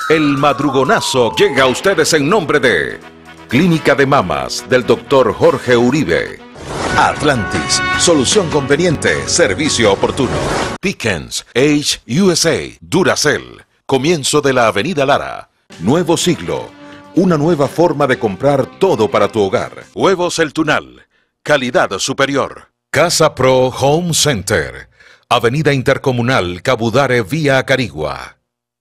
El madrugonazo llega a ustedes en nombre de Clínica de Mamas del Dr. Jorge Uribe. Atlantis, solución conveniente, servicio oportuno. Pickens, Age USA, Duracell, comienzo de la Avenida Lara. Nuevo siglo, una nueva forma de comprar todo para tu hogar. Huevos El Tunal, calidad superior. Casa Pro Home Center, Avenida Intercomunal, Cabudare, vía Carigua.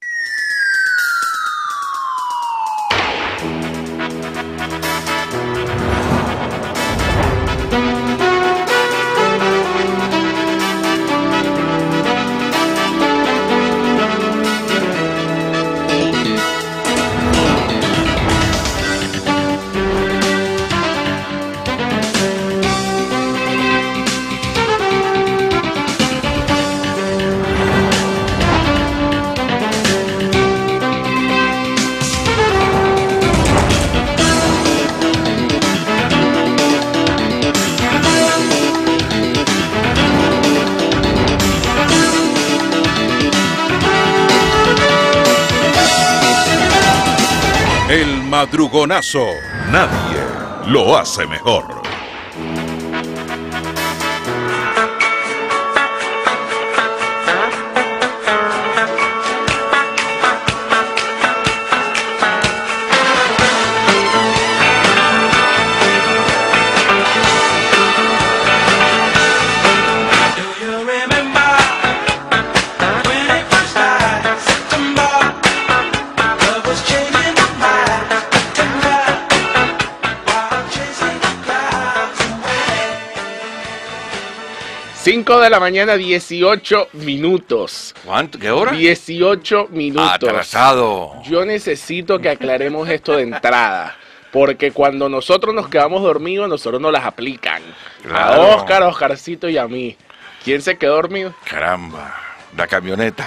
El madrugonazo, nadie lo hace mejor. De la mañana, 18 minutos. ¿Cuánto? ¿Qué hora? 18 minutos. Atrasado. Yo necesito que aclaremos esto de entrada, porque cuando nosotros nos quedamos dormidos, nosotros nos las aplican. Claro. A Oscar, a Oscarcito y a mí. ¿Quién se quedó dormido? Caramba, la camioneta.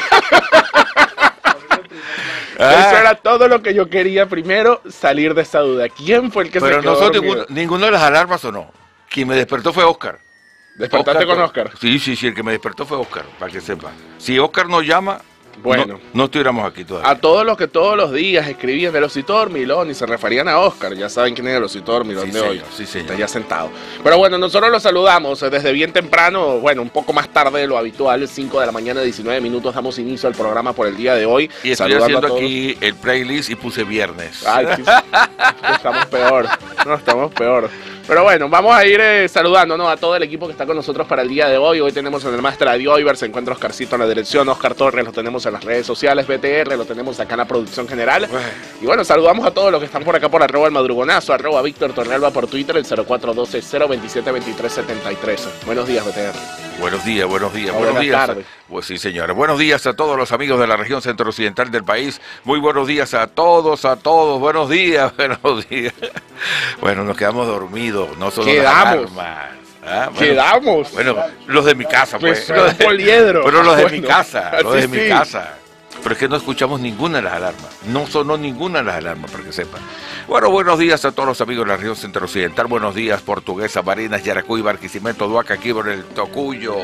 Eso era todo lo que yo quería primero, salir de esa duda. ¿Quién fue el que se quedó dormido? Pero nosotros, ninguno de las alarmas sonó. Quien me despertó fue Oscar. ¿Despertaste con Oscar? Sí, el que me despertó fue Oscar, para que sepa. Si Oscar nos llama, bueno, no estuviéramos aquí todavía. A todos los que todos los días escribían del Osito Dormilón y se referían a Oscar, ya saben quién es el Osito Dormilón de hoy. Sí, señor. Está ya sentado. Pero bueno, nosotros los saludamos desde bien temprano, bueno, un poco más tarde de lo habitual, 5 de la mañana, 19 minutos, damos inicio al programa por el día de hoy. Y estoy haciendo aquí el playlist y puse viernes. Ay, estamos peor, no, estamos peor. Pero bueno, vamos a ir saludando, ¿no?, a todo el equipo que está con nosotros para el día de hoy. Hoy tenemos en el Máster a Dioiber, se encuentra Oscarcito en la dirección, Oscar Torres lo tenemos en las redes sociales, BTR lo tenemos acá en la producción general. Y bueno, saludamos a todos los que están por acá por @el madrugonazo, @Víctor Torrealba por Twitter, el 0412-027-2373. Buenos días, BTR. Buenos días, buenos días. Buenas días. Tardes. Pues sí, señores. Buenos días a todos los amigos de la región centro-occidental del país. Muy buenos días a todos. Buenos días, buenos días. Bueno, nos quedamos dormidos. No solo quedamos. Quedamos. Bueno, los de mi casa, pues. Los de Poliedro. Pero los de mi casa, los de mi casa. Pero es que no escuchamos ninguna de las alarmas. No sonó ninguna de las alarmas, para que sepan. Bueno, buenos días a todos los amigos de la región centro-occidental. Buenos días, Portuguesa, Barinas, Yaracuy, Barquisimeto, Duaca, Quibor, el Tocuyo.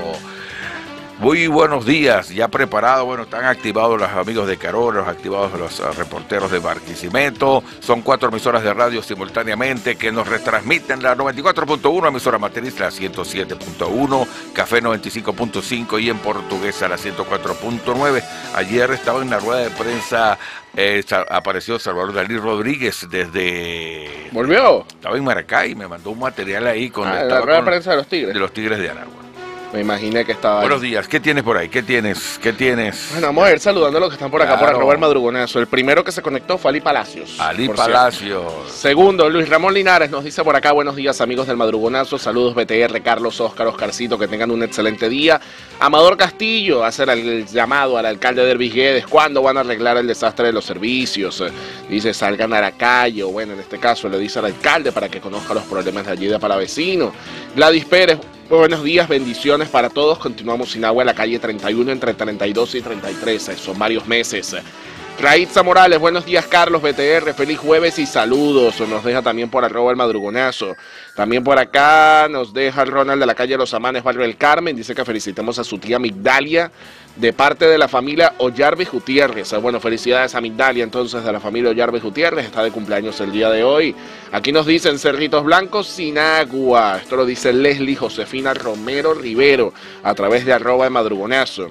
Muy buenos días, ya preparado, bueno, están activados los amigos de Carolos, activados los reporteros de Barquisimeto. Son 4 emisoras de radio simultáneamente que nos retransmiten: la 94.1, emisora matriz, la 107.1, Café 95.5 y en Portuguesa la 104.9. Ayer estaba en la rueda de prensa, apareció Salvador Dalí Rodríguez desde... ¿Volvió? Estaba en Maracay, me mandó un material ahí con la rueda de prensa de los Tigres. De los Tigres de Aragua. Me imaginé que estaba Buenos ahí. días, ¿qué tienes por ahí? ¿Qué tienes? Bueno, vamos a ir saludando a los que están por acá, claro, por @el madrugonazo. El primero que se conectó fue Ali Palacios. Ali Palacios. Segundo, Luis Ramón Linares nos dice por acá: buenos días, amigos del madrugonazo. Saludos, BTR, Carlos, Oscar, Oscarcito, que tengan un excelente día. Amador Castillo hace el llamado al alcalde Dervis Guedes: ¿cuándo van a arreglar el desastre de los servicios? Dice: salgan a la calle, o bueno, en este caso le dice al alcalde para que conozca los problemas de allí de Palavecino. Gladys Pérez: buenos días, bendiciones para todos. Continuamos sin agua en la calle 31 entre 32 y 33. Son varios meses. Raitza Morales, buenos días Carlos, BTR, feliz jueves y saludos. Nos deja también por @el madrugonazo. También por acá nos deja el Ronald de la calle Los Amanes, barrio del Carmen. Dice que felicitemos a su tía Migdalia de parte de la familia Ollarvis Gutiérrez. Bueno, felicidades a Migdalia entonces de la familia Ollarvis Gutiérrez. Está de cumpleaños el día de hoy. Aquí nos dicen Cerritos Blancos sin agua. Esto lo dice Leslie Josefina Romero Rivero a través de @el madrugonazo.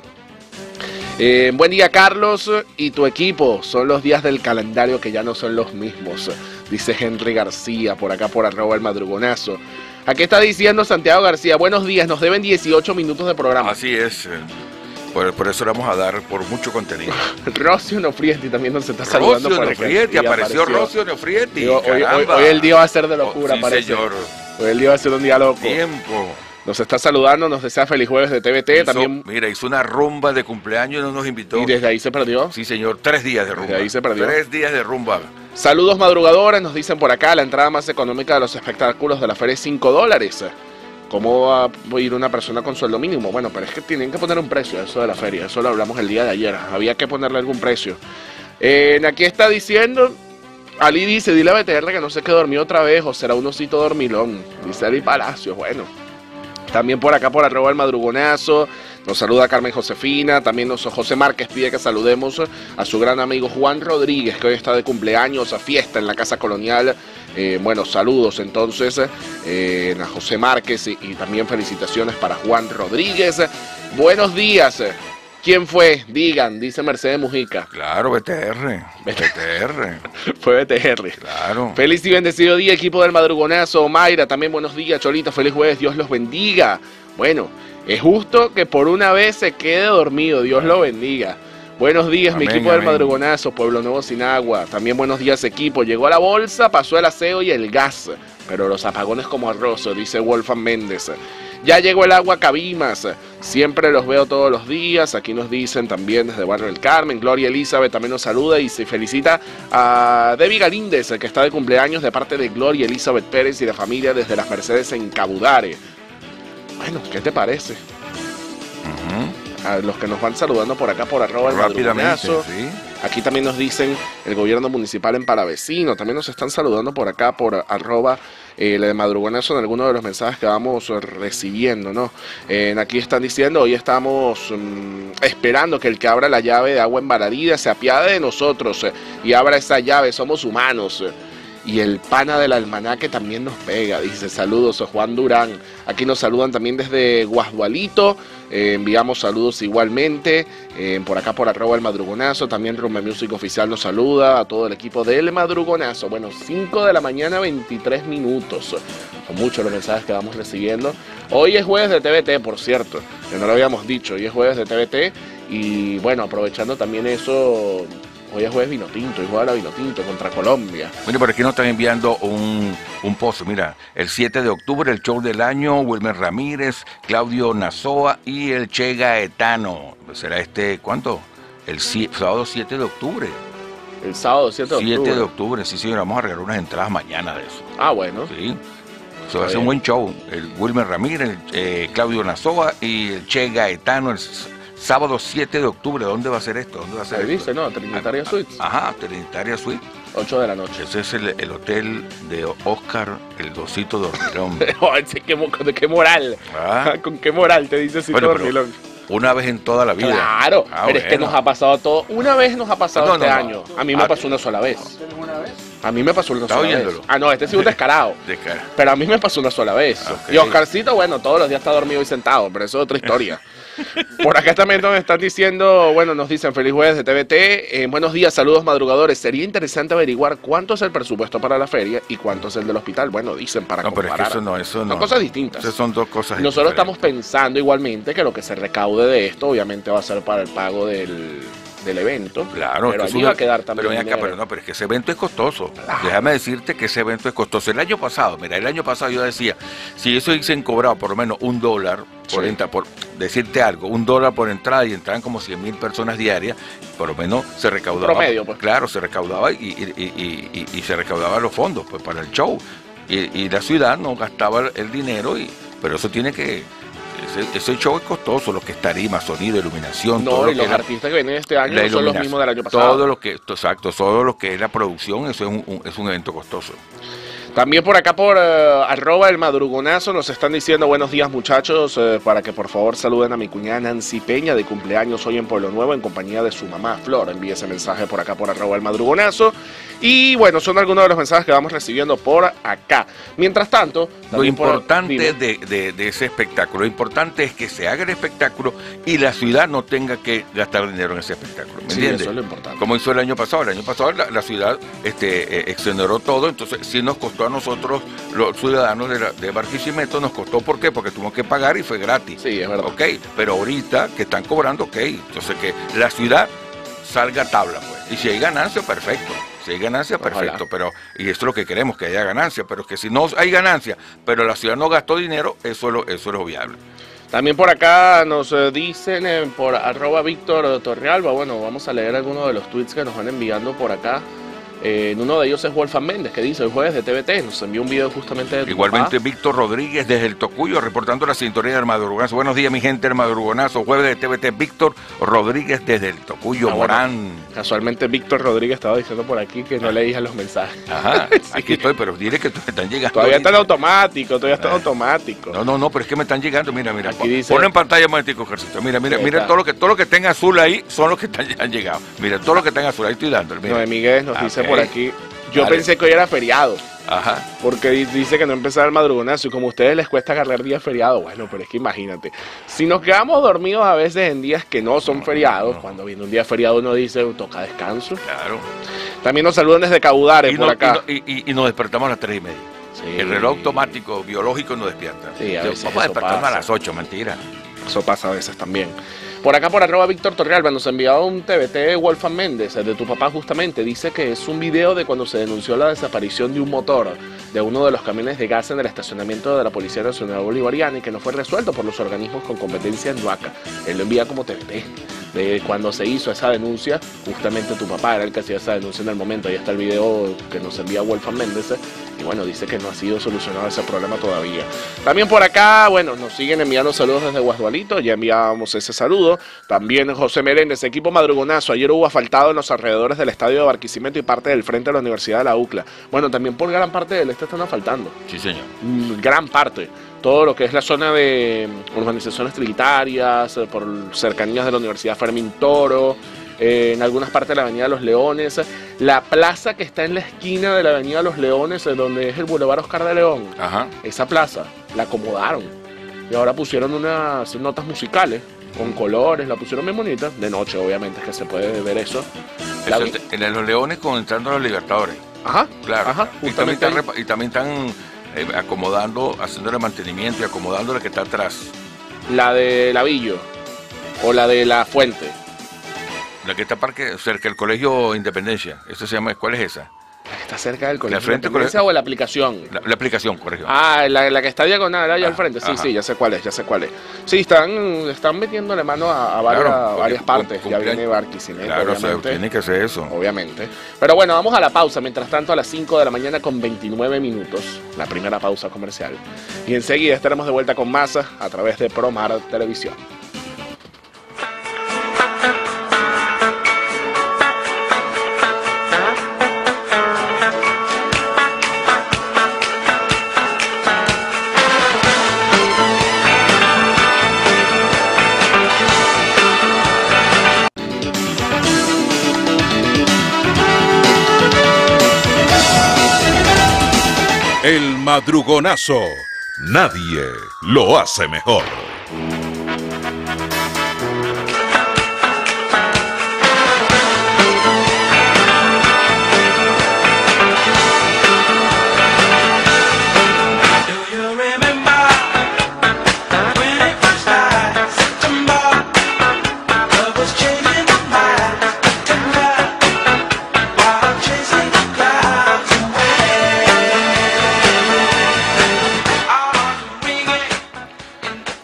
Buen día Carlos y tu equipo, son los días del calendario que ya no son los mismos, dice Henry García por acá por @el madrugonazo. Aquí está diciendo Santiago García, buenos días, nos deben 18 minutos de programa. Así es, por eso le vamos a dar por mucho contenido. Rocio Nofrietti también nos está saludando. Rocio Nofrietti, apareció Rocio Nofrietti. Hoy el día va a ser de locura, sí, parece. Señor. Hoy el día va a ser un día loco. Tiempo. Nos está saludando, nos desea feliz jueves de TVT. También. Mira, hizo una rumba de cumpleaños y no nos invitó. Y desde ahí se perdió. Sí, señor, 3 días de rumba. Desde ahí se perdió. 3 días de rumba. Saludos madrugadores, nos dicen por acá, la entrada más económica de los espectáculos de la feria es $5. ¿Cómo va a ir una persona con sueldo mínimo? Bueno, pero es que tienen que poner un precio a eso de la feria. Eso lo hablamos el día de ayer. Había que ponerle algún precio. Aquí está diciendo... Ali dice, dile a BTR que no se quede dormido otra vez o será un osito dormilón. Dice Ali Palacios, bueno. También por acá por @el madrugonazo, nos saluda Carmen Josefina, también José Márquez pide que saludemos a su gran amigo Juan Rodríguez, que hoy está de cumpleaños, a fiesta en la Casa Colonial. Bueno, saludos entonces a José Márquez y también felicitaciones para Juan Rodríguez. Buenos días. ¿Quién fue? Digan, dice Mercedes Mujica. Claro, BTR. Fue BTR. Claro. Feliz y bendecido día, equipo del madrugonazo. Mayra, también buenos días, Cholito, feliz jueves, Dios los bendiga. Bueno, es justo que por una vez se quede dormido, Dios lo bendiga. Buenos días, amén, mi equipo del madrugonazo, Pueblo Nuevo sin agua. También buenos días, equipo. Llegó la bolsa, pasó el aseo y el gas, pero los apagones como arroz, dice Wolfgang Méndez. Ya llegó el agua a Cabimas, siempre los veo todos los días. Aquí nos dicen también desde Barrio del Carmen. Gloria Elizabeth también nos saluda y se felicita a Debbie Galíndez, que está de cumpleaños de parte de Gloria Elizabeth Pérez y la familia desde Las Mercedes en Cabudare. Bueno, ¿qué te parece? A los que nos van saludando por acá por @el madrugonazo. Sí. Aquí también nos dicen el gobierno municipal en Palavecino. También nos están saludando por acá por @el madrugonazo en algunos de los mensajes que vamos recibiendo, ¿no? Aquí están diciendo, hoy estamos esperando que el que abra la llave de agua embaradida se apiade de nosotros y abra esa llave, somos humanos. Y el pana del almanaque también nos pega, dice, saludos a Juan Durán. Aquí nos saludan también desde Guasdualito, enviamos saludos igualmente, por acá por @el madrugonazo, también Rumba Music Oficial nos saluda, a todo el equipo del madrugonazo. Bueno, 5 de la mañana, 23 minutos, son muchos los mensajes que vamos recibiendo. Hoy es jueves de TVT, por cierto, que no lo habíamos dicho, hoy es jueves de TVT, y bueno, aprovechando también eso... Hoy es jueves vino tinto, y juega la vino tinto contra Colombia. Mira, por aquí nos están enviando un pozo. Mira, el 7 de octubre, el show del año, Wilmer Ramírez, Claudio Nazoa y el Che Gaetano. ¿Será ¿cuánto? El sábado 7 de octubre. El sábado 7 de octubre. 7 de octubre, sí, señor. Vamos a regalar unas entradas mañana de eso. Ah, bueno. Sí. Eso va a ser un buen show. El Wilmer Ramírez, Claudio Nazoa y el Che Gaetano, sábado 7 de octubre. ¿Dónde va a ser esto? ¿Dónde va a ser esto? Dice, ¿no? Trinitaria Suites. Ajá, Trinitaria Suite. 8 de la noche. Ese es el hotel de Oscar, el Dosito Dormilón. ¿De qué moral? ¿Ah? ¿Con qué moral te dice Dosito Dormilón? Una vez en toda la vida. Claro, pero bueno. Es que nos ha pasado todo. Una vez nos ha pasado año. A mí me pasó una sola vez. A mí me pasó una sola vez. Ah, no, este sí es un descarado. Pero a mí me pasó una sola vez. Okay. Y Oscarcito, bueno, todos los días está dormido y sentado, pero eso es otra historia. Por acá también nos están diciendo, bueno, nos dicen feliz jueves de TVT. Buenos días, saludos madrugadores. Sería interesante averiguar cuánto es el presupuesto para la feria y cuánto es el del hospital. Bueno, dicen para comparar. Pero es que eso no. Son cosas distintas. Esas son dos cosas Nosotros estamos pensando igualmente que lo que se recaude de esto, obviamente va a ser para el pago del evento. Claro, pero allí va a quedar también. Pero es que ese evento es costoso. Claro. Déjame decirte que ese evento es costoso. El año pasado yo decía, si eso hubiesen cobrado por lo menos $1 por entrada, por decirte algo, $1 por entrada y entraban como 100,000 personas diarias, por lo menos se recaudaba. Promedio, pues. Claro, se recaudaba y se recaudaban los fondos pues para el show. Y la ciudad no gastaba el dinero, pero eso tiene que Ese show es costoso, lo que es tarima, sonido, iluminación. No, todo y los artistas que vienen este año no son los mismos del año pasado. Todo lo que es la producción, eso es un evento costoso. También por acá por arroba el madrugonazo nos están diciendo buenos días muchachos, para que por favor saluden a mi cuñada Nancy Peña de cumpleaños hoy en Pueblo Nuevo en compañía de su mamá Flor. Envíe ese mensaje por acá por arroba el madrugonazo. Y bueno, son algunos de los mensajes que vamos recibiendo por acá. Mientras tanto, lo importante de ese espectáculo, lo importante es que se haga el espectáculo y la ciudad no tenga que gastar dinero en ese espectáculo. ¿Me entiendes? Eso es lo importante. Como hizo el año pasado. El año pasado la ciudad exoneró todo, entonces sí nos costó a nosotros, los ciudadanos de Barquisimeto, nos costó. ¿Por qué? Porque tuvimos que pagar y fue gratis. Sí, es verdad. Ok, pero ahorita que están cobrando, ok. Entonces que la ciudad salga a tabla, pues. Y si hay ganancia, perfecto. Si hay ganancia, perfecto. Pero, y esto es lo que queremos, que haya ganancia. Pero que si no hay ganancia, pero la ciudad no gastó dinero, eso es lo viable. También por acá nos dicen por arroba Víctor Torrealba. Bueno, vamos a leer algunos de los tweets que nos van enviando por acá. En uno de ellos es Wolfgang Méndez, que dice: el jueves de TVT nos envió un video justamente de tu Igualmente papá. Víctor Rodríguez desde el Tocuyo, reportando la sintonía del Madrugonazo. Buenos días, mi gente del Madrugonazo. Jueves de TVT, Víctor Rodríguez desde el Tocuyo, Morán. Bueno, casualmente Víctor Rodríguez estaba diciendo por aquí que no leías los mensajes. Ajá, sí. Aquí estoy, pero dile que están llegando. Todavía está en automático, automático. No, pero es que me están llegando, mira. Aquí dice, ponlo en pantalla un momentico, Ejercito. Mira, todo lo que tenga azul ahí son los que han llegado. Mira, todo lo que tenga azul, ahí estoy dando. Noé Miguel nos dice por aquí: yo pensé que hoy era feriado. Ajá. Porque dice que no empezaba el madrugonazo y como a ustedes les cuesta agarrar día feriado. Bueno, pero es que imagínate, si nos quedamos dormidos a veces en días que no son feriados, cuando viene un día feriado uno dice toca descanso. Claro. También nos saludan desde Caudare por acá. Y nos despertamos a las 3:30. Sí. El reloj automático biológico nos despierta. Sí, a veces vamos a despertarnos a las 8, mentira. Eso pasa a veces también. Por acá por arroba Víctor Torrealba nos enviaba un TVT de Wolfgang Méndez, de tu papá justamente. Dice que es un video de cuando se denunció la desaparición de un motor de uno de los camiones de gas en el estacionamiento de la Policía Nacional Bolivariana y que no fue resuelto por los organismos con competencia en Nuaca. Él lo envía como TVT. De cuando se hizo esa denuncia, justamente tu papá era el que hacía esa denuncia en el momento. Ahí está el video que nos envía Wolfgang Méndez. Y bueno, dice que no ha sido solucionado ese problema todavía. También por acá, bueno, nos siguen enviando saludos desde Guasdualito. Ya enviábamos ese saludo. También José Meléndez, equipo madrugonazo. Ayer hubo asfaltado en los alrededores del estadio de Barquisimeto y parte del frente de la Universidad de la UCLA. Bueno, también por gran parte del este están asfaltando. Sí, señor. Gran parte. Todo lo que es la zona de urbanizaciones trinitarias, por cercanías de la Universidad Fermín Toro, en algunas partes de la Avenida Los Leones, la plaza que está en la esquina de la Avenida Los Leones, donde es el Boulevard Oscar de León. Ajá. Esa plaza la acomodaron y ahora pusieron unas notas musicales con colores, la pusieron bien bonita, de noche obviamente es que se puede ver eso. En Los Leones entrando a los Libertadores. Ajá, claro. Ajá, y también están acomodando, haciéndole mantenimiento y acomodando la que está atrás. La de Lavillo o la de La Fuente. La que está cerca del Colegio Independencia. ¿Eso se llama? ¿Cuál es esa? La que está cerca del Colegio Independencia o la aplicación. La aplicación, correcto. La que está diagonal allá al frente. Sí, ya sé cuál es. Sí, están metiéndole mano a varias partes. Ya viene Barquisimeto. Claro, tiene que hacer eso. Obviamente. Pero bueno, vamos a la pausa. Mientras tanto, a las 5 de la mañana con 29 minutos. La primera pausa comercial. Y enseguida estaremos de vuelta con más a través de Promar Televisión. El madrugonazo. Nadie lo hace mejor.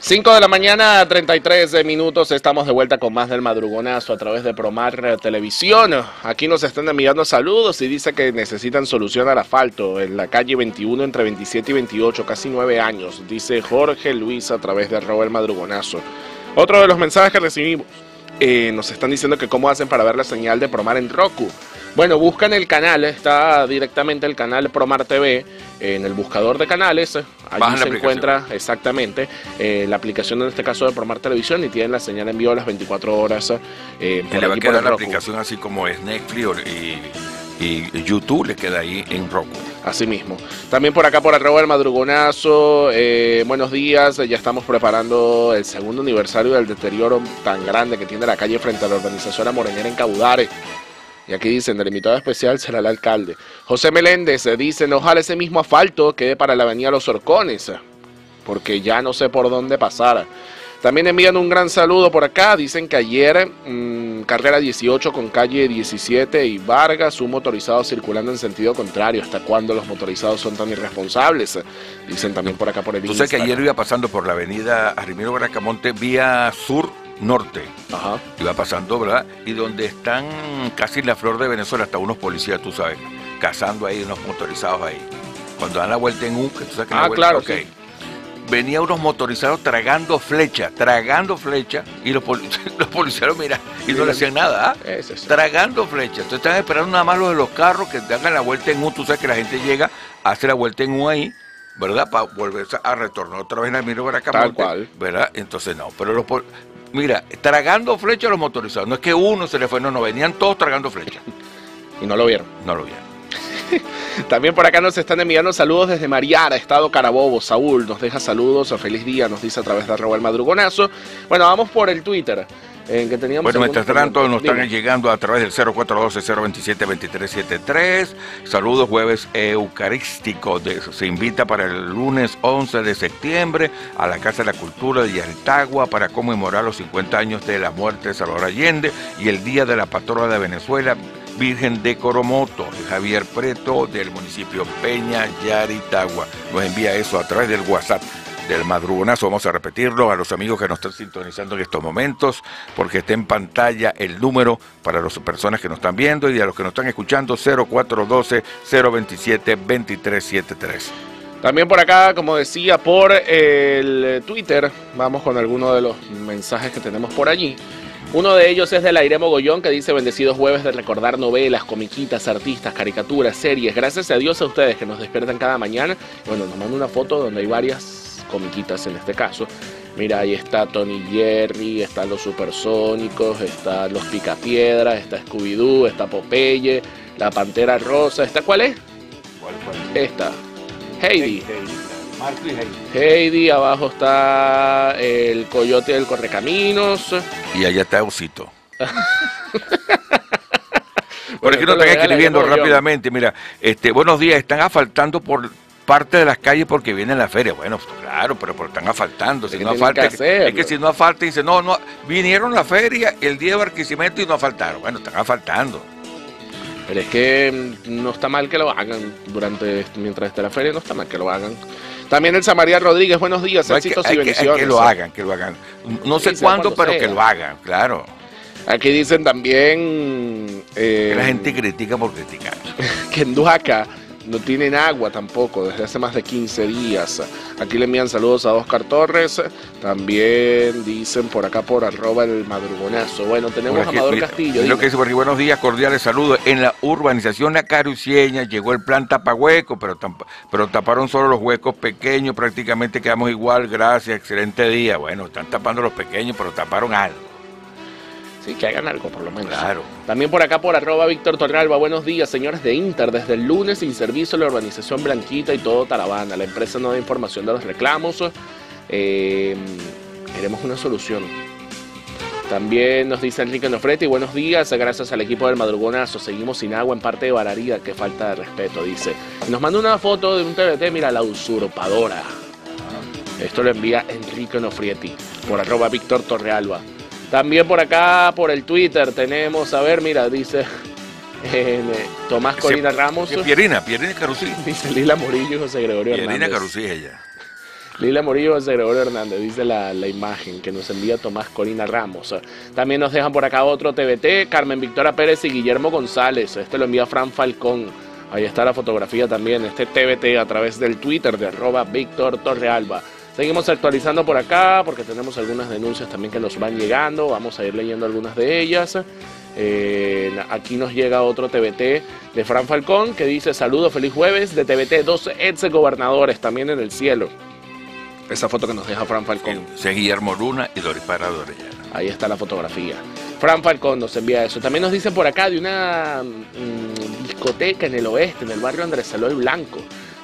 5 de la mañana, 33 minutos, estamos de vuelta con más del madrugonazo a través de Promar Televisión. Aquí nos están enviando saludos y dice que necesitan solución al asfalto en la calle 21 entre 27 y 28, casi 9 años, dice Jorge Luis a través de @el madrugonazo. Otro de los mensajes que recibimos, nos están diciendo que cómo hacen para ver la señal de Promar en Roku. Bueno, buscan el canal, está directamente el canal Promar TV en el buscador de canales. Allí se encuentra exactamente la aplicación, en este caso de Promar Televisión, y tienen la señal en vivo las 24 horas. Le va a quedar la aplicación así como es Netflix y YouTube, le queda ahí en Roku. Así mismo. También por acá, por @el madrugonazo, buenos días, ya estamos preparando el segundo aniversario del deterioro tan grande que tiene la calle frente a la urbanización La Morenera en Cabudare. Y aquí dicen, el invitado especial será el alcalde. José Meléndez dice, ojalá ese mismo asfalto quede para la avenida Los Horcones, porque ya no sé por dónde pasar. También envían un gran saludo por acá, dicen que ayer, carrera 18 con calle 17 y Vargas, un motorizado circulando en sentido contrario. ¿Hasta cuándo los motorizados son tan irresponsables? Dicen también por acá por el Instagram. Tú sabes que ayer iba pasando por la avenida Arrimiro Bracamonte, vía sur, norte. Ajá. Iba pasando, ¿verdad? Y donde están casi la flor de Venezuela, hasta unos policías, tú sabes, cazando ahí, unos motorizados ahí. Cuando dan la vuelta en U, que tú sabes que la vuelta, claro, okay. Sí. Venía unos motorizados tragando flecha, y los policías miran y no le hacían nada, tragando flecha. Entonces están esperando nada más los de los carros que hagan la vuelta en U. Tú sabes que la gente llega, hace la vuelta en U ahí, ¿verdad? Para volverse a retornar otra vez en el Arrimiro Bracamonte. Tal cual. ¿Verdad? Entonces no, pero mira, tragando flecha a los motorizados. No es que uno se le fue, no, venían todos tragando flecha. Y no lo vieron. No lo vieron. También por acá nos están enviando saludos desde Mariara, Estado Carabobo. Saúl nos deja saludos, feliz día, nos dice a través de @el madrugonazo. Bueno, vamos por el Twitter. Que teníamos. Bueno, mientras tanto nos están llegando a través del 0412-027-2373. Saludos, jueves eucarístico. Se invita para el lunes 11 de septiembre a la Casa de la Cultura de Yaritagua para conmemorar los 50 años de la muerte de Salvador Allende y el Día de la Patrona de Venezuela, Virgen de Coromoto. Javier Preto, del municipio Peña, Yaritagua. Nos envía eso a través del WhatsApp del madrugonazo. Vamos a repetirlo a los amigos que nos están sintonizando en estos momentos, porque está en pantalla el número para las personas que nos están viendo y a los que nos están escuchando, 0412-027-2373. También por acá, como decía, por el Twitter, vamos con algunos de los mensajes que tenemos por allí. Uno de ellos es del Aire Mogollón, que dice, bendecidos jueves de recordar novelas, comiquitas, artistas, caricaturas, series. Gracias a Dios a ustedes que nos despiertan cada mañana. Bueno, nos manda una foto donde hay varias comiquitas en este caso. Mira, ahí está Tony Jerry, están los Supersónicos, están los Picapiedras, está Scooby-Doo, está Popeye, la Pantera Rosa. ¿Esta cuál es? ¿Cuál? Esta. Heidi. Marco y Heidi. Heidi, abajo está el Coyote del Correcaminos. Y allá está Osito. Por aquí nos están escribiendo rápidamente. Mira, buenos días, están asfaltando por parte de las calles porque viene la feria. Bueno, claro, pero están asfaltando. Si no asfalta, es que si no asfalta, dice, no, vinieron la feria el día de Barquisimeto y no asfaltaron. Bueno, están asfaltando. Pero es que no está mal que lo hagan mientras esté la feria, no está mal que lo hagan. También el Samaría Rodríguez, buenos días, éxitos y bendiciones. Que lo hagan. No sé cuándo, pero que lo hagan, claro. Aquí dicen también... que la gente critica por criticar. Que en Duaca no tienen agua tampoco desde hace más de 15 días. Aquí le envían saludos a Oscar Torres. También dicen por acá por @el madrugonazo. Bueno, tenemos a Amador Castillo. Lo que dice por aquí, buenos días, cordiales saludos. En la urbanización La Carucieña llegó el plan tapahueco, pero taparon solo los huecos pequeños, prácticamente quedamos igual, gracias, excelente día. Bueno, están tapando los pequeños, pero taparon algo. Sí, que hagan algo por lo menos. Claro. También por acá por @Víctor Torralba. Buenos días, señores de Inter. Desde el lunes sin servicio la urbanización Blanquita y todo Taravana. La empresa no da información de los reclamos. Queremos una solución. También nos dice Enrique Nofreti, buenos días, gracias al equipo del madrugonazo. Seguimos sin agua en parte de Bararida, qué falta de respeto, dice. Y nos manda una foto de un TBT, mira, la usurpadora. Esto lo envía Enrique Nofreti por @Víctor Torrealba. También por acá, por el Twitter, tenemos, a ver, mira, dice Tomás Corina Ramos. Pierina Carusí. Dice Lila Morillo y José Gregorio Pierina Hernández. Carusí ella. Lila Morillo de Gregorio Hernández, dice la imagen que nos envía Tomás Corina Ramos. También nos dejan por acá otro TBT, Carmen Victoria Pérez y Guillermo González. Este lo envía Fran Falcón. Ahí está la fotografía también, este TBT a través del Twitter de @Víctor Torrealba. Seguimos actualizando por acá porque tenemos algunas denuncias también que nos van llegando. Vamos a ir leyendo algunas de ellas. Aquí nos llega otro TBT de Fran Falcón que dice: saludos, feliz jueves. De TBT, 2 ex gobernadores también en el cielo. Esa foto que nos deja Fran Falcón. Guillermo Luna y Doris Parado Orellana. Ahí está la fotografía. Fran Falcón nos envía eso. También nos dicen por acá de una discoteca en el oeste, en el barrio Andrés Eloy Blanco.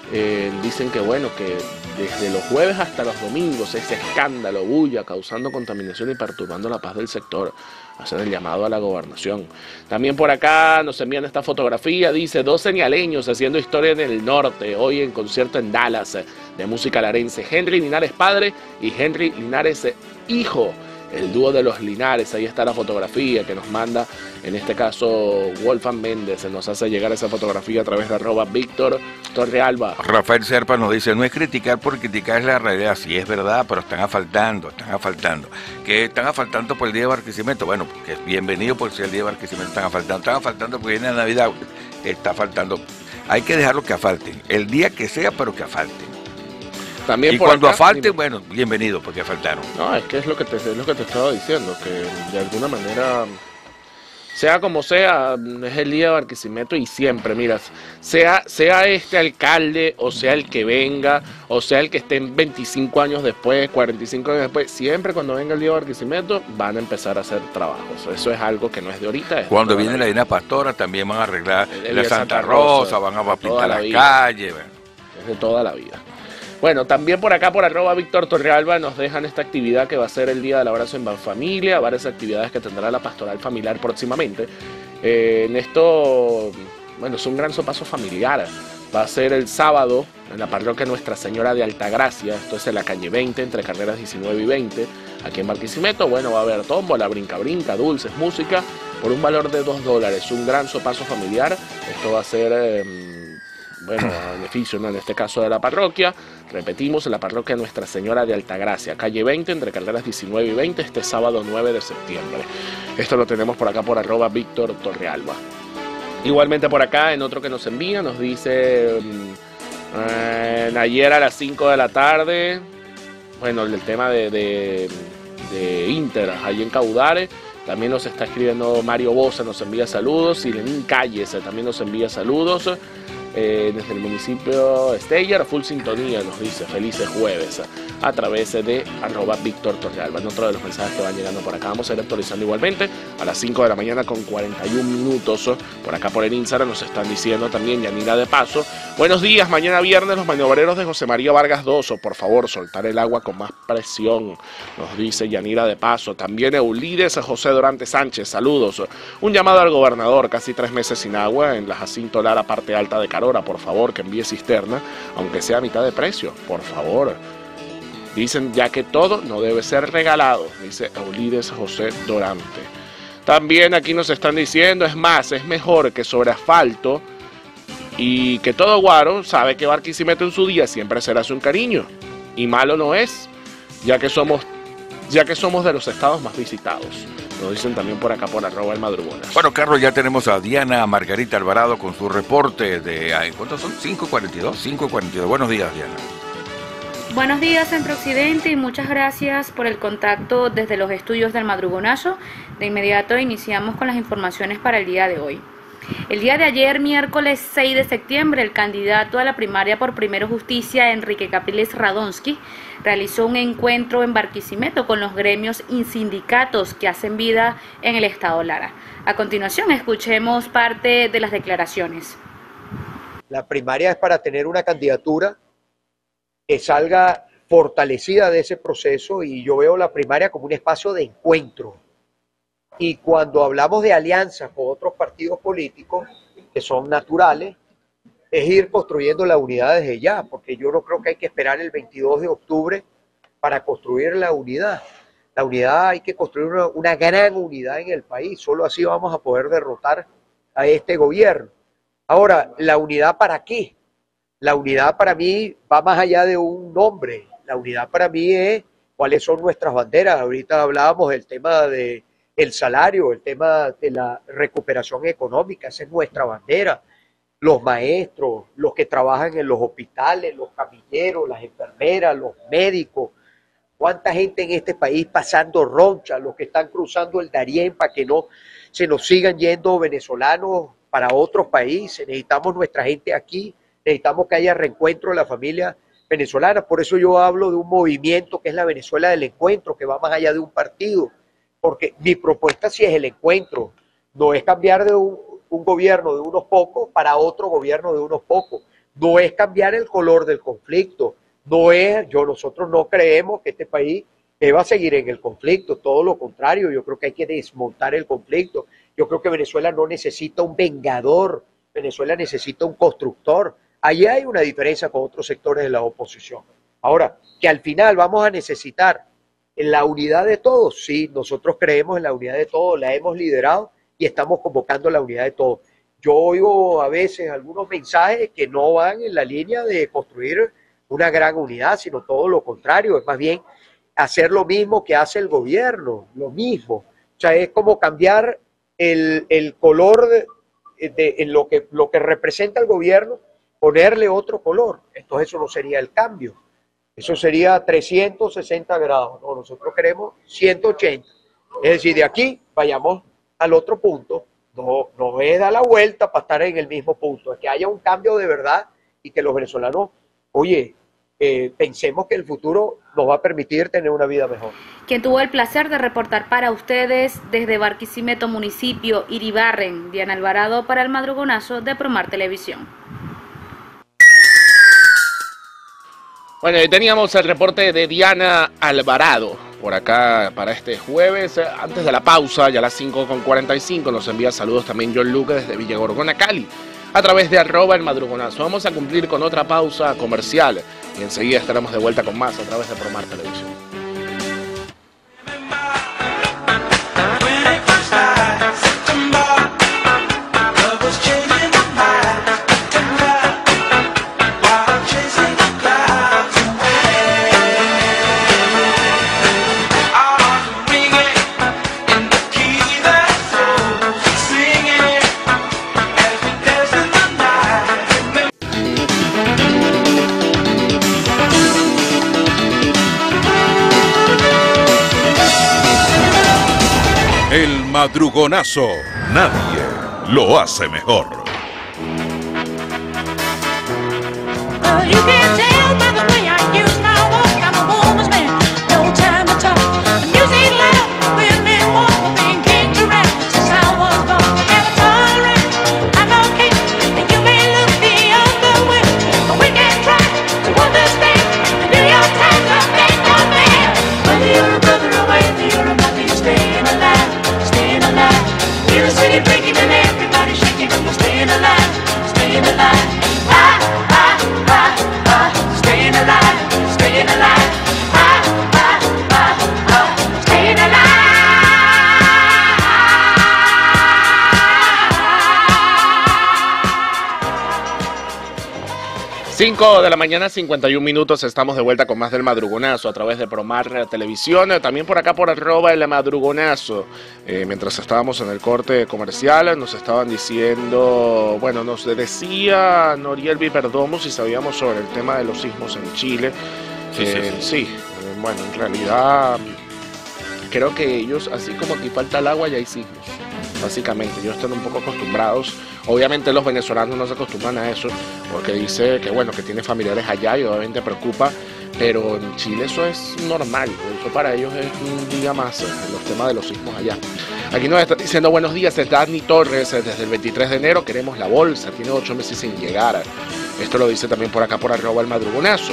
Dicen que bueno, que desde los jueves hasta los domingos ese escándalo, bulla, causando contaminación y perturbando la paz del sector. Hacer el llamado a la gobernación. También por acá nos envían esta fotografía, dice: 2 señaleños haciendo historia en el norte, hoy en concierto en Dallas, de música larense. Henry Linares padre y Henry Linares hijo. El dúo de los Linares, ahí está la fotografía que nos manda, en este caso, Wolfgang Méndez, se nos hace llegar esa fotografía a través de @Víctor Torrealba. Rafael Serpa nos dice: no es criticar por criticar, es la realidad. Sí, es verdad, pero están asfaltando. Que están asfaltando por el día de Barquisimeto. Bueno, que es bienvenido por si el día de Barquisimeto están asfaltando porque viene la Navidad, está faltando. Hay que dejarlo que asfalten, el día que sea, pero que asfalten. También y cuando asfalten, bueno, bienvenido, porque asfaltaron. No, es que es lo que te estaba diciendo, que de alguna manera, sea como sea, es el día de Barquisimeto y siempre, mira, sea este alcalde, o sea el que venga, o sea el que esté 25 años después, 45 años después, siempre cuando venga el día de Barquisimeto van a empezar a hacer trabajos. Eso es algo que no es de ahorita. Cuando viene la Dina Pastora también van a arreglar la Santa Rosa, van a pintar las calles. Bueno. Es de toda la vida. Bueno, también por acá, por @Víctor Torrealba, nos dejan esta actividad que va a ser el Día del Abrazo en Banfamilia, varias actividades que tendrá la Pastoral Familiar próximamente. En esto, bueno, es un gran sopazo familiar. Va a ser el sábado en la parroquia Nuestra Señora de Altagracia, esto es en la calle 20, entre carreras 19 y 20, aquí en Barquisimeto. Bueno, va a haber tómbola, brinca, dulces, música, por un valor de $2. Un gran sopazo familiar. Esto va a ser... bueno, a beneficio, ¿no?, en este caso de la parroquia. Repetimos, en la parroquia Nuestra Señora de Altagracia, calle 20, entre carreras 19 y 20, este sábado 9 de septiembre. Esto lo tenemos por acá por @Víctor Torrealba. Igualmente por acá, en otro que nos envía, nos dice: ayer a las 5 de la tarde, bueno, el tema de Inter, ahí en Caudare. También nos está escribiendo Mario Bosa, nos envía saludos. Y Lenín Calles también nos envía saludos. Desde el municipio Esteller, full sintonía, nos dice: felices jueves, a través de @Víctor Torrealba. En otro de los mensajes que van llegando por acá, vamos a ir actualizando igualmente a las 5 de la mañana con 41 minutos. Por acá por el Instagram nos están diciendo también Yanira de Paso: buenos días, mañana viernes los maniobreros de José María Vargas Doso, por favor soltar el agua con más presión, nos dice Yanira de Paso. También Eulides José Durante Sánchez, saludos. Un llamado al gobernador, casi 3 meses sin agua en la Jacinto Lara, parte alta de Carora, por favor que envíe cisterna, aunque sea a mitad de precio, por favor. Dicen ya que todo no debe ser regalado, dice Eulides José Dorante. También aquí nos están diciendo: es más, es mejor que sobre asfalto, y que todo guaro sabe que Barquisimeto en su día siempre será un cariño, y malo no es, ya que somos de los estados más visitados. Nos dicen también por acá por @El Madrugonas. Bueno, Carlos, ya tenemos a Diana Margarita Alvarado con su reporte de... ¿cuántos son? 5:42. Buenos días, Diana. Buenos días, Centro Occidente, y muchas gracias por el contacto desde los estudios del Madrugonazo. De inmediato iniciamos con las informaciones para el día de hoy. El día de ayer, miércoles 6 de septiembre, el candidato a la primaria por Primero Justicia, Enrique Capriles Radonsky, realizó un encuentro en Barquisimeto con los gremios y sindicatos que hacen vida en el estado Lara. A continuación, escuchemos parte de las declaraciones. La primaria es para tener una candidatura que salga fortalecida de ese proceso, y yo veo la primaria como un espacio de encuentro. Y cuando hablamos de alianzas con otros partidos políticos que son naturales, es ir construyendo la unidad desde ya, porque yo no creo que hay que esperar el 22 de octubre para construir la unidad. La unidad, hay que construir una gran unidad en el país, solo así vamos a poder derrotar a este gobierno. Ahora, ¿la unidad para qué? La unidad para mí va más allá de un nombre. La unidad para mí es cuáles son nuestras banderas. Ahorita hablábamos del tema del salario, el tema de la recuperación económica, esa es nuestra bandera. Los maestros, los que trabajan en los hospitales, los camilleros, las enfermeras, los médicos. ¿Cuánta gente en este país pasando roncha, los que están cruzando el Darién para que no se nos sigan yendo venezolanos para otros países? Necesitamos nuestra gente aquí, necesitamos que haya reencuentro de la familia venezolana. Por eso yo hablo de un movimiento que es la Venezuela del encuentro, que va más allá de un partido, porque mi propuesta sí es el encuentro, no es cambiar de un gobierno de unos pocos para otro gobierno de unos pocos, no es cambiar el color del conflicto. Nosotros no creemos que este país deba seguir en el conflicto, todo lo contrario, yo creo que hay que desmontar el conflicto. Yo creo que Venezuela no necesita un vengador, Venezuela necesita un constructor. Allí hay una diferencia con otros sectores de la oposición. Ahora, que al final vamos a necesitar la unidad de todos, sí, nosotros creemos en la unidad de todos, la hemos liderado y estamos convocando la unidad de todos. Yo oigo a veces algunos mensajes que no van en la línea de construir una gran unidad, sino todo lo contrario, es más bien hacer lo mismo que hace el gobierno, lo mismo. O sea, es como cambiar el color en lo que representa el gobierno, ponerle otro color. Entonces eso no sería el cambio, eso sería 360 grados, ¿no? Nosotros queremos 180, es decir, de aquí vayamos al otro punto, no es dar la vuelta para estar en el mismo punto, es que haya un cambio de verdad y que los venezolanos, oye, pensemos que el futuro nos va a permitir tener una vida mejor. Quien tuvo el placer de reportar para ustedes desde Barquisimeto, municipio Iribarren, Diana Alvarado para el Madrugonazo de Promar Televisión. Bueno, teníamos el reporte de Diana Alvarado por acá para este jueves. Antes de la pausa, ya a las 5:45, nos envía saludos también John Luque desde Villagorgona, Cali, a través de @el Madrugonazo. Vamos a cumplir con otra pausa comercial y enseguida estaremos de vuelta con más a través de Promar Televisión. El Madrugonazo, nadie lo hace mejor. De la mañana, 51 minutos, estamos de vuelta con más del Madrugonazo a través de Promar Televisión, también por acá por @el Madrugonazo. Mientras estábamos en el corte comercial, nos estaban diciendo, bueno, nos decía Noriel Perdomo si sabíamos sobre el tema de los sismos en Chile. Sí, bueno, en realidad creo que ellos, así como aquí falta el agua, ya hay sismos. Básicamente, ellos están un poco acostumbrados. Obviamente los venezolanos no se acostumbran a eso, porque dice que bueno, que tiene familiares allá y obviamente preocupa, pero en Chile eso es normal, eso para ellos es un día más en los temas de los sismos allá. Aquí nos está diciendo buenos días, es Dani Torres, desde el 23 de enero queremos la bolsa, tiene 8 meses sin llegar. Esto lo dice también por acá por @el Madrugonazo.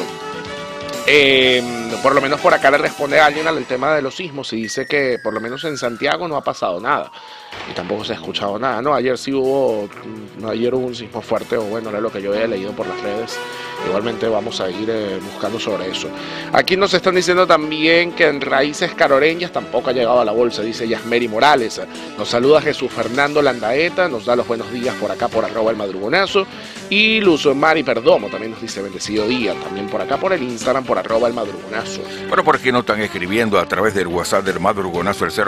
Por lo menos por acá le responde a alguien al tema de los sismos y dice que por lo menos en Santiago no ha pasado nada y tampoco se ha escuchado nada, ¿no? Ayer hubo un sismo fuerte, o bueno, era lo que yo había leído por las redes. Igualmente vamos a ir buscando sobre eso. Aquí nos están diciendo también que en Raíces Caroreñas tampoco ha llegado a la bolsa, dice Yasmeri Morales. Nos saluda Jesús Fernando Landaeta, nos da los buenos días por acá por @el Madrugonazo. Y Luz Mari Perdomo también nos dice bendecido día, también por acá por el Instagram, por por @el madrugonazo. Bueno, por aquí nos están escribiendo a través del WhatsApp del Madrugonazo, el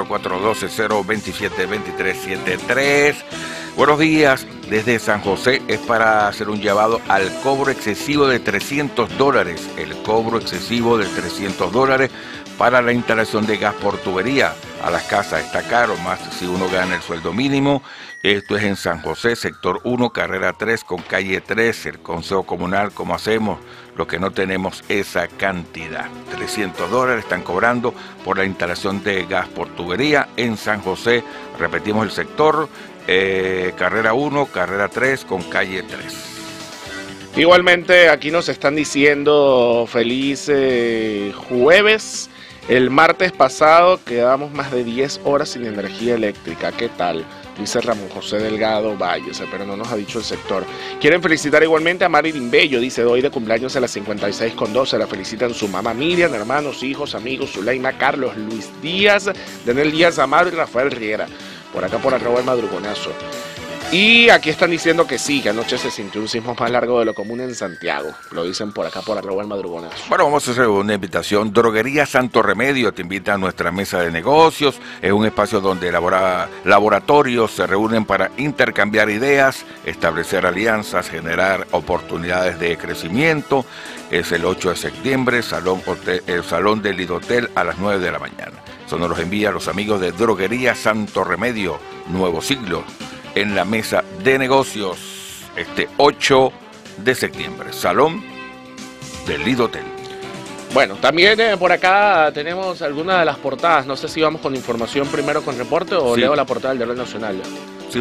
0412-027-2373. Buenos días, desde San José es para hacer un llamado al cobro excesivo de $300. El cobro excesivo de $300 para la instalación de gas por tubería a las casas está caro, más si uno gana el sueldo mínimo. Esto es en San José, sector 1, carrera 3 con calle 3, el Consejo Comunal. ¿Cómo hacemos? Lo que no tenemos esa cantidad. $300 están cobrando por la instalación de gas por tubería en San José. Repetimos el sector, carrera 1, carrera 3 con calle 3. Igualmente aquí nos están diciendo feliz jueves. El martes pasado quedamos más de 10 horas sin energía eléctrica. ¿Qué tal? Dice Ramón José Delgado Valles, pero no nos ha dicho el sector. Quieren felicitar igualmente a Marilyn Bello, dice hoy de cumpleaños a las 56:12. La felicitan su mamá Miriam, hermanos, hijos, amigos, Zuleima, Carlos, Luis Díaz, Daniel Díaz Amaro y Rafael Riera. Por acá por @el madrugonazo. Y aquí están diciendo que sí, que anoche se sintió un sismo más largo de lo común en Santiago. Lo dicen por acá por @el madrugonazo. Bueno, vamos a hacer una invitación. Droguería Santo Remedio te invita a nuestra mesa de negocios. Es un espacio donde laboratorios se reúnen para intercambiar ideas, establecer alianzas, generar oportunidades de crecimiento. Es el 8 de septiembre, el Salón del Lidotel a las 9 de la mañana. Eso nos los envía los amigos de Droguería Santo Remedio, Nuevo Siglo, en la mesa de negocios, este 8 de septiembre, Salón del Lidotel. Bueno, también por acá tenemos algunas de las portadas. No sé si vamos con información primero con reporte o Sí. leo la portada del Diario Nacional. Sí,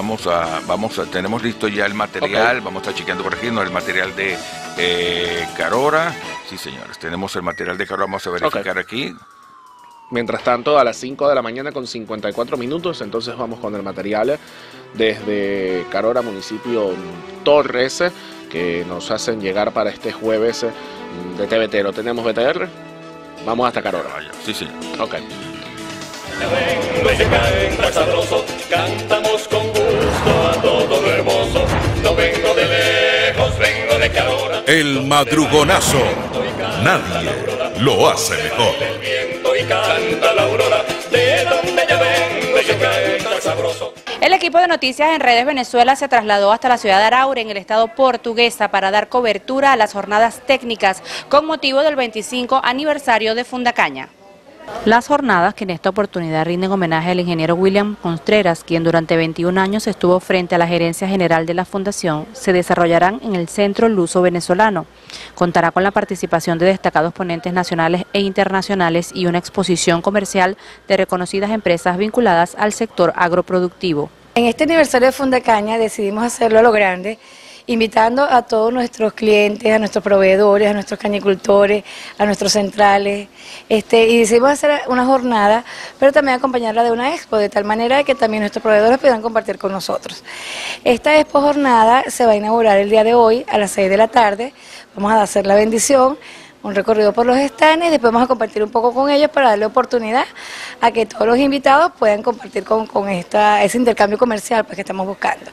tenemos listo ya el material, Ok. vamos a estar chequeando por aquí, no, el material de Carora. Sí, señores, tenemos el material de Carora, vamos a verificar aquí. Mientras tanto, a las 5 de la mañana con 54 minutos, entonces vamos con el material desde Carora, municipio Torres, que nos hacen llegar para este jueves de TVT. ¿Lo tenemos, BTR? Vamos hasta Carora. Sí, señor. Ok. Sabroso, cantamos con gusto a todo lo hermoso. No vengo de lejos, vengo de Carora. El madrugonazo. Nadie lo hace mejor. El viento y canta la aurora. De donde ya vengo, se canta sabroso. El equipo de Noticias en Redes Venezuela se trasladó hasta la ciudad de Araure, en el estado Portuguesa, para dar cobertura a las jornadas técnicas con motivo del 25 aniversario de Fundacaña. Las jornadas, que en esta oportunidad rinden homenaje al ingeniero William Contreras, quien durante 21 años estuvo frente a la gerencia general de la fundación, se desarrollarán en el Centro Luso Venezolano. Contará con la participación de destacados ponentes nacionales e internacionales y una exposición comercial de reconocidas empresas vinculadas al sector agroproductivo. En este aniversario de Fundacaña decidimos hacerlo a lo grande, invitando a todos nuestros clientes, a nuestros proveedores, a nuestros cañicultores, a nuestros centrales, y decidimos hacer una jornada, pero también acompañarla de una expo, de tal manera que también nuestros proveedores puedan compartir con nosotros. Esta expo jornada se va a inaugurar el día de hoy a las 6 de la tarde, vamos a hacer la bendición, un recorrido por los stands, después vamos a compartir un poco con ellos para darle oportunidad a que todos los invitados puedan compartir con ese intercambio comercial pues, que estamos buscando.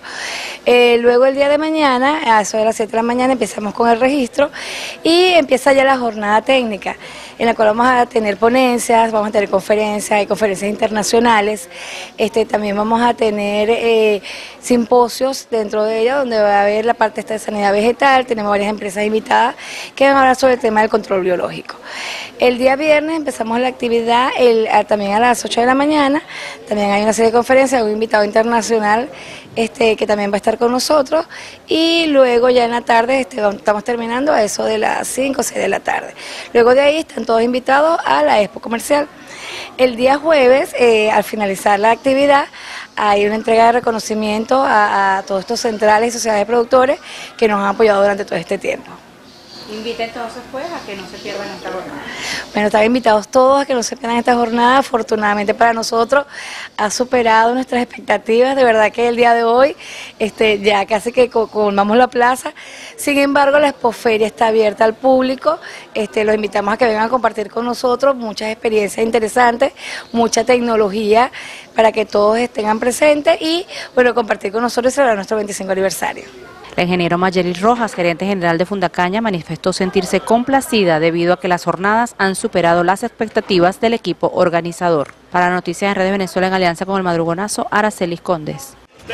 Luego el día de mañana, a eso de las 7 de la mañana, empezamos con el registro y empieza ya la jornada técnica, en la cual vamos a tener ponencias, vamos a tener conferencias, hay conferencias internacionales, también vamos a tener simposios dentro de ella, donde va a haber la parte de sanidad vegetal, tenemos varias empresas invitadas que van a hablar sobre el tema del control biológico. El día viernes empezamos la actividad también a las 8 de la mañana, también hay una serie de conferencias, un invitado internacional que también va a estar con nosotros, y luego ya en la tarde estamos terminando a eso de las 5 o 6 de la tarde. Luego de ahí están todos invitados a la expo comercial. El día jueves, al finalizar la actividad, hay una entrega de reconocimiento a todos estos centrales y sociedades de productores que nos han apoyado durante todo este tiempo. Invita entonces pues a que no se pierdan esta jornada. Bueno, están invitados todos a que no se pierdan esta jornada. Afortunadamente para nosotros ha superado nuestras expectativas. De verdad que el día de hoy ya casi que colmamos la plaza. Sin embargo, la expoferia está abierta al público. Los invitamos a que vengan a compartir con nosotros muchas experiencias interesantes, mucha tecnología para que todos tengan presente y bueno, compartir con nosotros y celebrar nuestro 25 aniversario. El ingeniero Mayelis Rojas, gerente general de Fundacaña, manifestó sentirse complacida debido a que las jornadas han superado las expectativas del equipo organizador. Para Noticias en Redes Venezuela, en alianza con El Madrugonazo, Aracelis Condes.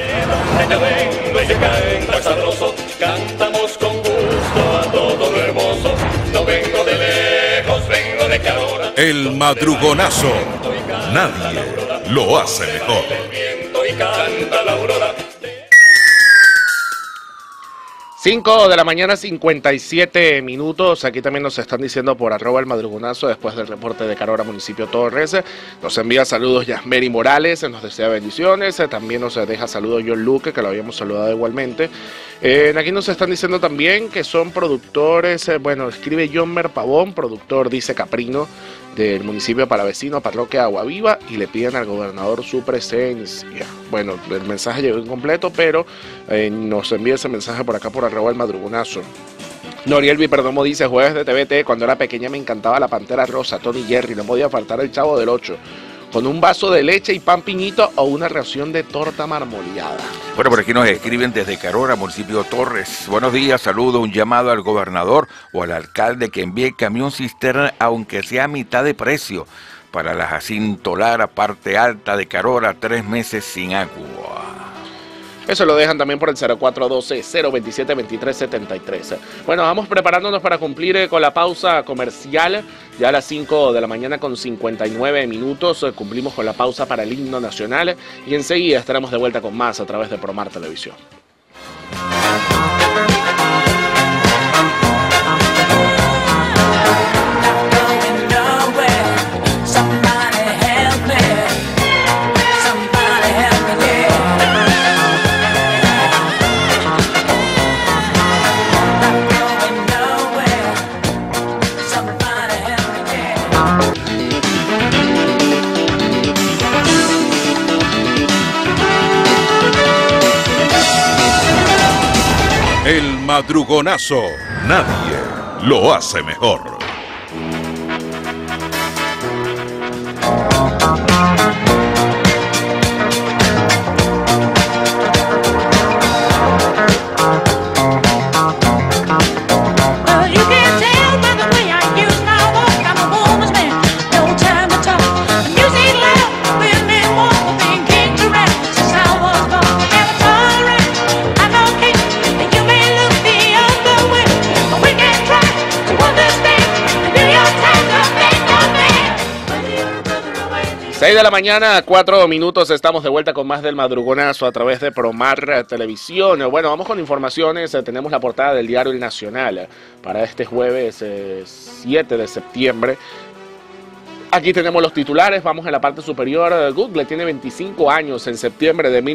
Cantamos con gusto a todo lo hermoso. No vengo de lejos, vengo de Carora. El Madrugonazo. Nadie lo hace mejor. El viento y canta la aurora. 5 de la mañana, 57 minutos. Aquí también nos están diciendo por @el Madrugonazo, después del reporte de Carora, municipio Torres. Nos envía saludos Yasmeri Morales, nos desea bendiciones. También nos deja saludos John Luque, que lo habíamos saludado igualmente. Aquí nos están diciendo también que son productores. Bueno, escribe Jonmer Pavón, productor, dice Caprino, del municipio palavecino, parroquia Aguaviva, y le piden al gobernador su presencia. Bueno, el mensaje llegó incompleto, pero nos envía ese mensaje por acá por @el Madrugonazo. Noriel Perdomo dice: jueves de TVT, cuando era pequeña me encantaba la Pantera Rosa, Tony Jerry, no podía faltar el Chavo del 8, con un vaso de leche y pan piñito o una ración de torta marmoleada. Bueno, por aquí nos escriben desde Carora, municipio Torres. Buenos días, saludo, un llamado al gobernador o al alcalde que envíe camión cisterna, aunque sea a mitad de precio, para la Jacinto Lara, parte alta de Carora, 3 meses sin agua. Eso lo dejan también por el 0412-027-2373. Bueno, vamos preparándonos para cumplir con la pausa comercial. Ya a las 5 de la mañana con 59 minutos cumplimos con la pausa para el himno nacional y enseguida estaremos de vuelta con más a través de Promar Televisión. El Madrugonazo. Nadie lo hace mejor. De la mañana, 4 minutos, estamos de vuelta con más del Madrugonazo a través de Promar Televisión. Bueno, vamos con informaciones. Tenemos la portada del diario El Nacional para este jueves 7 de septiembre. Aquí tenemos los titulares, vamos en la parte superior. Google tiene 25 años. En septiembre de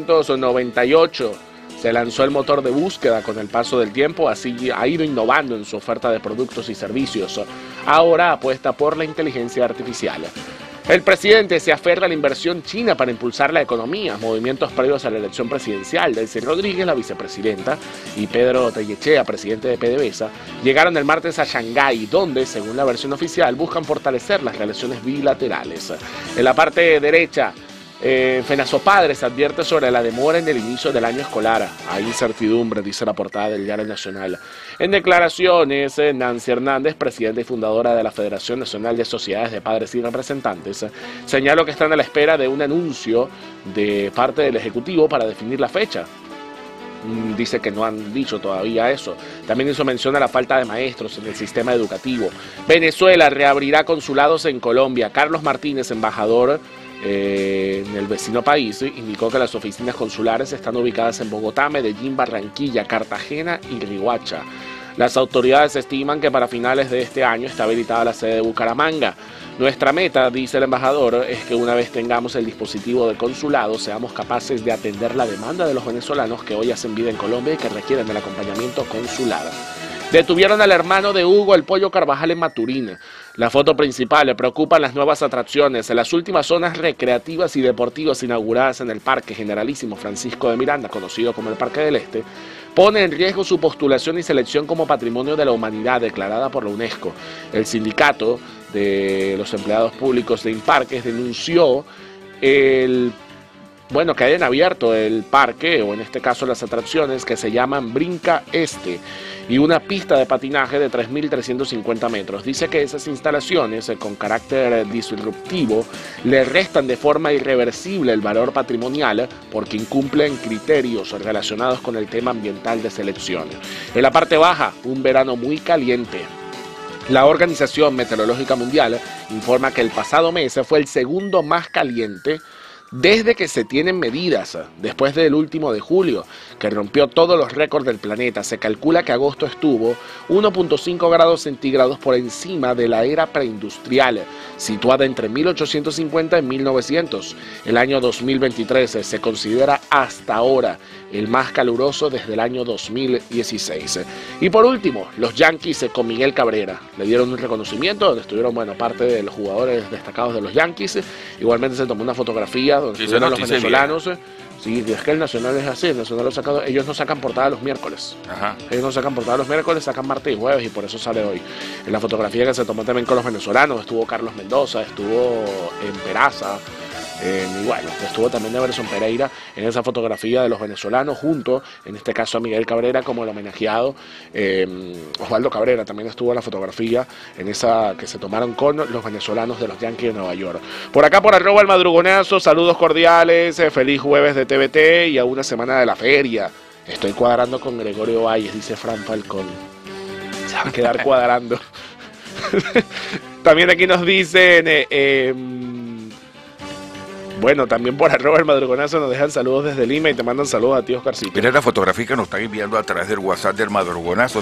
1998 se lanzó el motor de búsqueda. Con el paso del tiempo así ha ido innovando en su oferta de productos y servicios. Ahora apuesta por la inteligencia artificial. El presidente se aferra a la inversión china para impulsar la economía. Movimientos previos a la elección presidencial. Delcy Rodríguez, la vicepresidenta, y Pedro Tellechea, presidente de PDVSA, llegaron el martes a Shanghái, donde, según la versión oficial, buscan fortalecer las relaciones bilaterales. En la parte derecha, FENASOPADRES advierte sobre la demora en el inicio del año escolar. Hay incertidumbre, dice la portada del Diario Nacional. En declaraciones, Nancy Hernández, presidenta y fundadora de la Federación Nacional de Sociedades de Padres y Representantes, señaló que están a la espera de un anuncio de parte del Ejecutivo para definir la fecha. Dice que no han dicho todavía eso. También hizo mención a la falta de maestros en el sistema educativo. Venezuela reabrirá consulados en Colombia. Carlos Martínez, embajador en el vecino país, indicó que las oficinas consulares están ubicadas en Bogotá, Medellín, Barranquilla, Cartagena y Riohacha. Las autoridades estiman que para finales de este año está habilitada la sede de Bucaramanga. Nuestra meta, dice el embajador, es que una vez tengamos el dispositivo de consulado, seamos capaces de atender la demanda de los venezolanos que hoy hacen vida en Colombia y que requieren del acompañamiento consular. Detuvieron al hermano de Hugo El Pollo Carvajal en Maturín. La foto principal: le preocupan las nuevas atracciones. En las últimas zonas recreativas y deportivas inauguradas en el Parque Generalísimo Francisco de Miranda, conocido como el Parque del Este, pone en riesgo su postulación y selección como Patrimonio de la Humanidad declarada por la UNESCO. El sindicato de los empleados públicos de Imparques denunció el bueno, que hayan abierto el parque, o en este caso las atracciones que se llaman Brinca Este, y una pista de patinaje de 3.350 metros. Dice que esas instalaciones, con carácter disruptivo, le restan de forma irreversible el valor patrimonial porque incumplen criterios relacionados con el tema ambiental de selección. En la parte baja, un verano muy caliente. La Organización Meteorológica Mundial informa que el pasado mes fue el segundo más caliente desde que se tienen medidas, después del último de julio, que rompió todos los récords del planeta. Se calcula que agosto estuvo 1.5 grados centígrados por encima de la era preindustrial, situada entre 1850 y 1900. El año 2023 se considera hasta ahora el más caluroso desde el año 2016. Y por último, los Yankees con Miguel Cabrera le dieron un reconocimiento donde estuvieron, bueno, parte de los jugadores destacados de los Yankees. Igualmente se tomó una fotografía donde estuvieron los venezolanos. Sí, es que el Nacional es así, el Nacional lo saca, ellos no sacan portada los miércoles. Ajá. Ellos no sacan portada los miércoles, sacan martes y jueves, y por eso sale hoy. En la fotografía que se tomó también con los venezolanos, estuvo Carlos Mendoza, estuvo en Peraza, y bueno, estuvo también Everson Pereira en esa fotografía de los venezolanos, junto, en este caso, a Miguel Cabrera como el homenajeado. Osvaldo Cabrera también estuvo en la fotografía, en esa que se tomaron con los venezolanos de los Yankees de Nueva York. Por acá, por @el madrugonazo, saludos cordiales, feliz jueves de TVT y a una semana de la feria. Estoy cuadrando con Gregorio Valles, dice Fran Falcón. Se va a quedar cuadrando. También aquí nos dicen... bueno, también por @el madrugonazo nos dejan saludos desde Lima y te mandan saludos a ti, Oscarcito. Mira la fotografía que nos están enviando a través del WhatsApp del madrugonazo,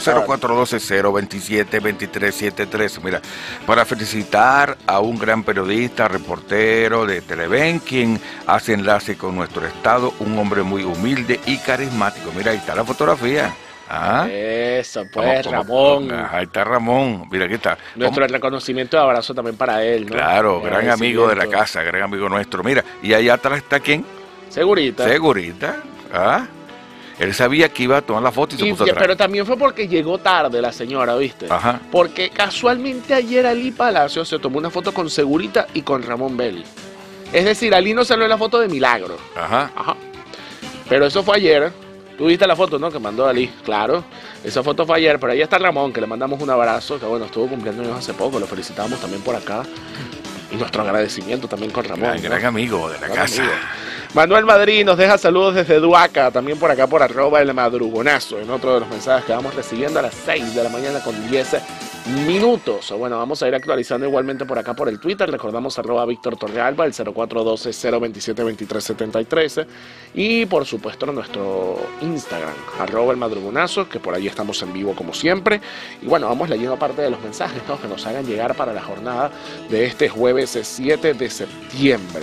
0412-027-2373. Mira, para felicitar a un gran periodista, reportero de Televen, quien hace enlace con nuestro estado, un hombre muy humilde y carismático. Mira, ahí está la fotografía. ¿Ah? Eso, pues, Ramón. Ahí está Ramón, mira, aquí está. Nuestro reconocimiento y abrazo también para él, ¿no? Claro, gran amigo de la casa, gran amigo nuestro. Mira, y allá atrás está ¿quién? Segurita. Segurita. ¿Ah? Él sabía que iba a tomar la foto y se puso atrás. Pero también fue porque llegó tarde la señora, ¿viste? Ajá. Porque casualmente ayer Ali Palacio se tomó una foto con Segurita y con Ramón Belli. Es decir, Ali no salió en la foto de milagro. Ajá. Ajá. Pero eso fue ayer. Tú viste la foto, ¿no? Que mandó Ali, claro. Esa foto fue ayer, pero ahí está Ramón, que le mandamos un abrazo, que bueno, estuvo cumpliendo años hace poco, lo felicitamos también por acá. Y nuestro agradecimiento también con Ramón. Gran amigo de la casa. Amigo. Manuel Madrid nos deja saludos desde Duaca, también por acá por @el madrugonazo, en otro de los mensajes que vamos recibiendo a las 6 de la mañana con 10 minutos. Bueno, vamos a ir actualizando igualmente por acá por el Twitter. Recordamos @Víctor Torrealba, el 0412-027-2373. Y por supuesto nuestro Instagram, @el madrugonazo, que por ahí estamos en vivo como siempre. Y bueno, vamos leyendo parte de los mensajes, ¿no?, que nos hagan llegar para la jornada de este jueves 7 de septiembre.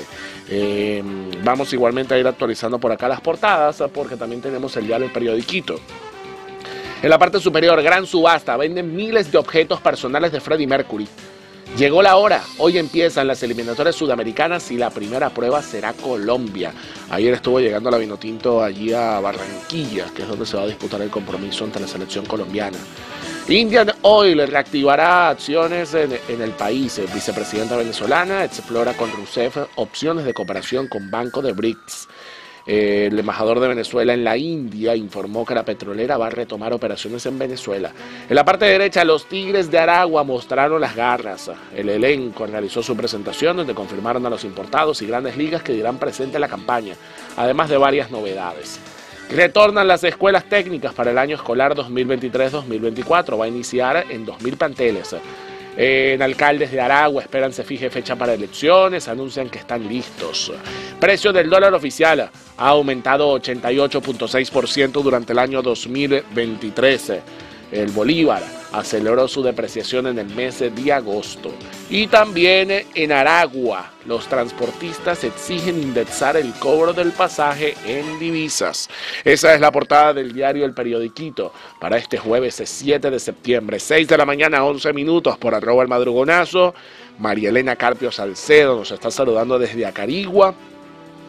Vamos igualmente a ir actualizando por acá las portadas, porque también tenemos el diario El Periodiquito. En la parte superior, gran subasta, venden miles de objetos personales de Freddie Mercury. Llegó la hora, hoy empiezan las eliminatorias sudamericanas y la primera prueba será Colombia. Ayer estuvo llegando la Vinotinto allí a Barranquilla, que es donde se va a disputar el compromiso ante la selección colombiana. Indian Oil reactivará acciones en el país. Vicepresidenta venezolana explora con Rousseff opciones de cooperación con Banco de BRICS. El embajador de Venezuela en la India informó que la petrolera va a retomar operaciones en Venezuela. En la parte derecha, los Tigres de Aragua mostraron las garras. El elenco realizó su presentación donde confirmaron a los importados y Grandes Ligas que dirán presente en la campaña, además de varias novedades. Retornan las escuelas técnicas para el año escolar 2023-2024. Va a iniciar en 2.000 planteles. En alcaldes de Aragua esperan se fije fecha para elecciones, anuncian que están listos. Precio del dólar oficial ha aumentado 88.6% durante el año 2023. El bolívar aceleró su depreciación en el mes de agosto. Y también en Aragua, los transportistas exigen indexar el cobro del pasaje en divisas. Esa es la portada del diario El Periodiquito para este jueves 7 de septiembre, 6 de la mañana, 11 minutos, por @el madrugonazo. María Elena Carpio Salcedo nos está saludando desde Acarigua.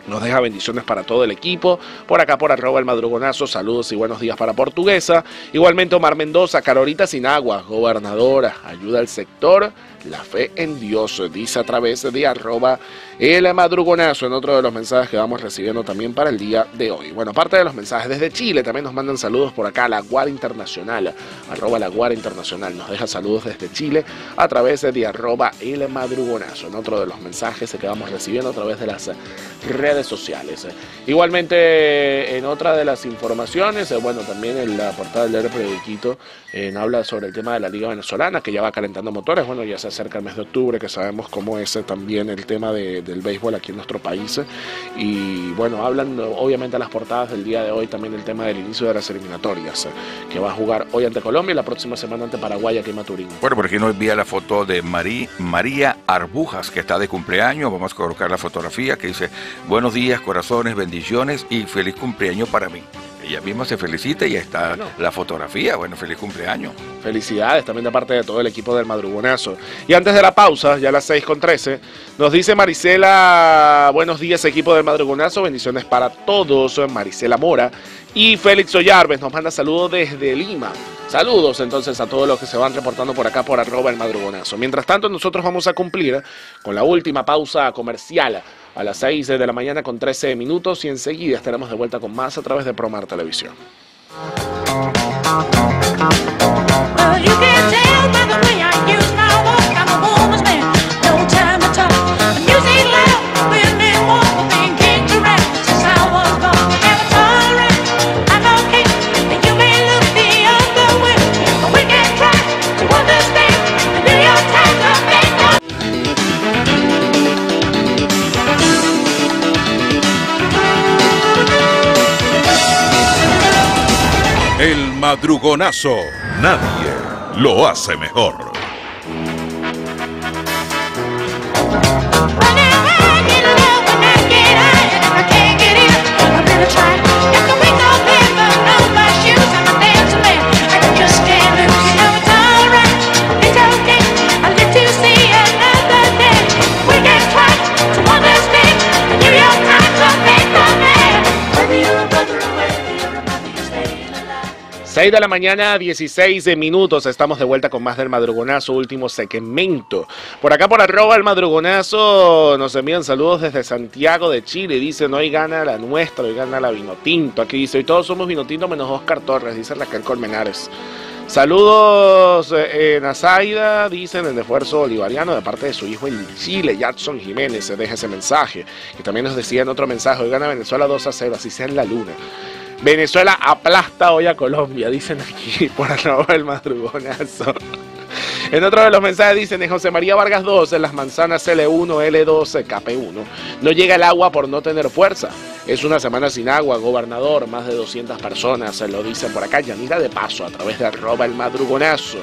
Nos deja bendiciones para todo el equipo. Por acá, por @el madrugonazo, saludos y buenos días para Portuguesa. Igualmente Omar Mendoza, Carolita Sinagua, gobernadora, ayuda al sector, la fe en Dios, dice a través de @el madrugonazo, en otro de los mensajes que vamos recibiendo también para el día de hoy. Bueno, aparte de los mensajes desde Chile, también nos mandan saludos por acá, la Guardia Internacional, @la Guardia Internacional, nos deja saludos desde Chile a través de @el madrugonazo, en otro de los mensajes que vamos recibiendo a través de las redes sociales. Igualmente, en otra de las informaciones, bueno, también en la portada del Periodiquito habla sobre el tema de la Liga Venezolana, que ya va calentando motores. Bueno, ya se acerca el mes de octubre, que sabemos cómo es también el tema del béisbol aquí en nuestro país. Y bueno, hablan obviamente a las portadas del día de hoy también el tema del inicio de las eliminatorias, que va a jugar hoy ante Colombia y la próxima semana ante Paraguay aquí en Maturín. Bueno, por aquí nos envía la foto de María Arbujas, que está de cumpleaños. Vamos a colocar la fotografía que dice: buenos días, corazones, bendiciones y feliz cumpleaños para mí. Ella misma se felicita y está la fotografía. Bueno, feliz cumpleaños. Felicidades también de parte de todo el equipo del Madrugonazo. Y antes de la pausa, ya a las 6:13, nos dice Marisela: buenos días, equipo del Madrugonazo, bendiciones para todos. Marisela Mora. Y Félix Ollarves nos manda saludos desde Lima. Saludos entonces a todos los que se van reportando por acá por @el madrugonazo. Mientras tanto, nosotros vamos a cumplir con la última pausa comercial a las 6 de la mañana con 13 minutos y enseguida estaremos de vuelta con más a través de Promar Televisión. El Madrugonazo, nadie lo hace mejor. Seis de la mañana, 16 minutos. Estamos de vuelta con más del Madrugonazo, último segmento. Por acá, por @el madrugonazo, nos envían saludos desde Santiago de Chile. Dicen: hoy gana la nuestra, hoy gana la Vinotinto. Aquí dice: hoy todos somos Vinotinto menos Oscar Torres, dice Raquel Colmenares. Saludos en Azaida, dicen, el esfuerzo bolivariano de parte de su hijo en Chile, Jackson Jiménez, se deja ese mensaje. Y también nos decía en otro mensaje: hoy gana Venezuela 2-0, así sea en la luna. Venezuela aplasta hoy a Colombia, dicen aquí por @el madrugonazo. En otro de los mensajes dicen: en José María Vargas 2, en las manzanas L1, L2, KP1. No llega el agua por no tener fuerza. Es una semana sin agua, gobernador. Más de 200 personas se lo dicen por acá. Yanira de paso a través de @el madrugonazo.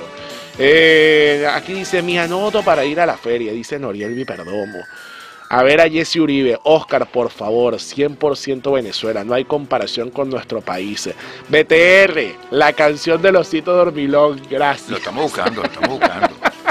Aquí dice: mi anoto para ir a la feria, dice Noriel Perdomo. A ver a Jesse Uribe: Oscar, por favor, 100% Venezuela, no hay comparación con nuestro país. BTR, la canción del osito dormilón, gracias. Lo estamos buscando, lo estamos buscando.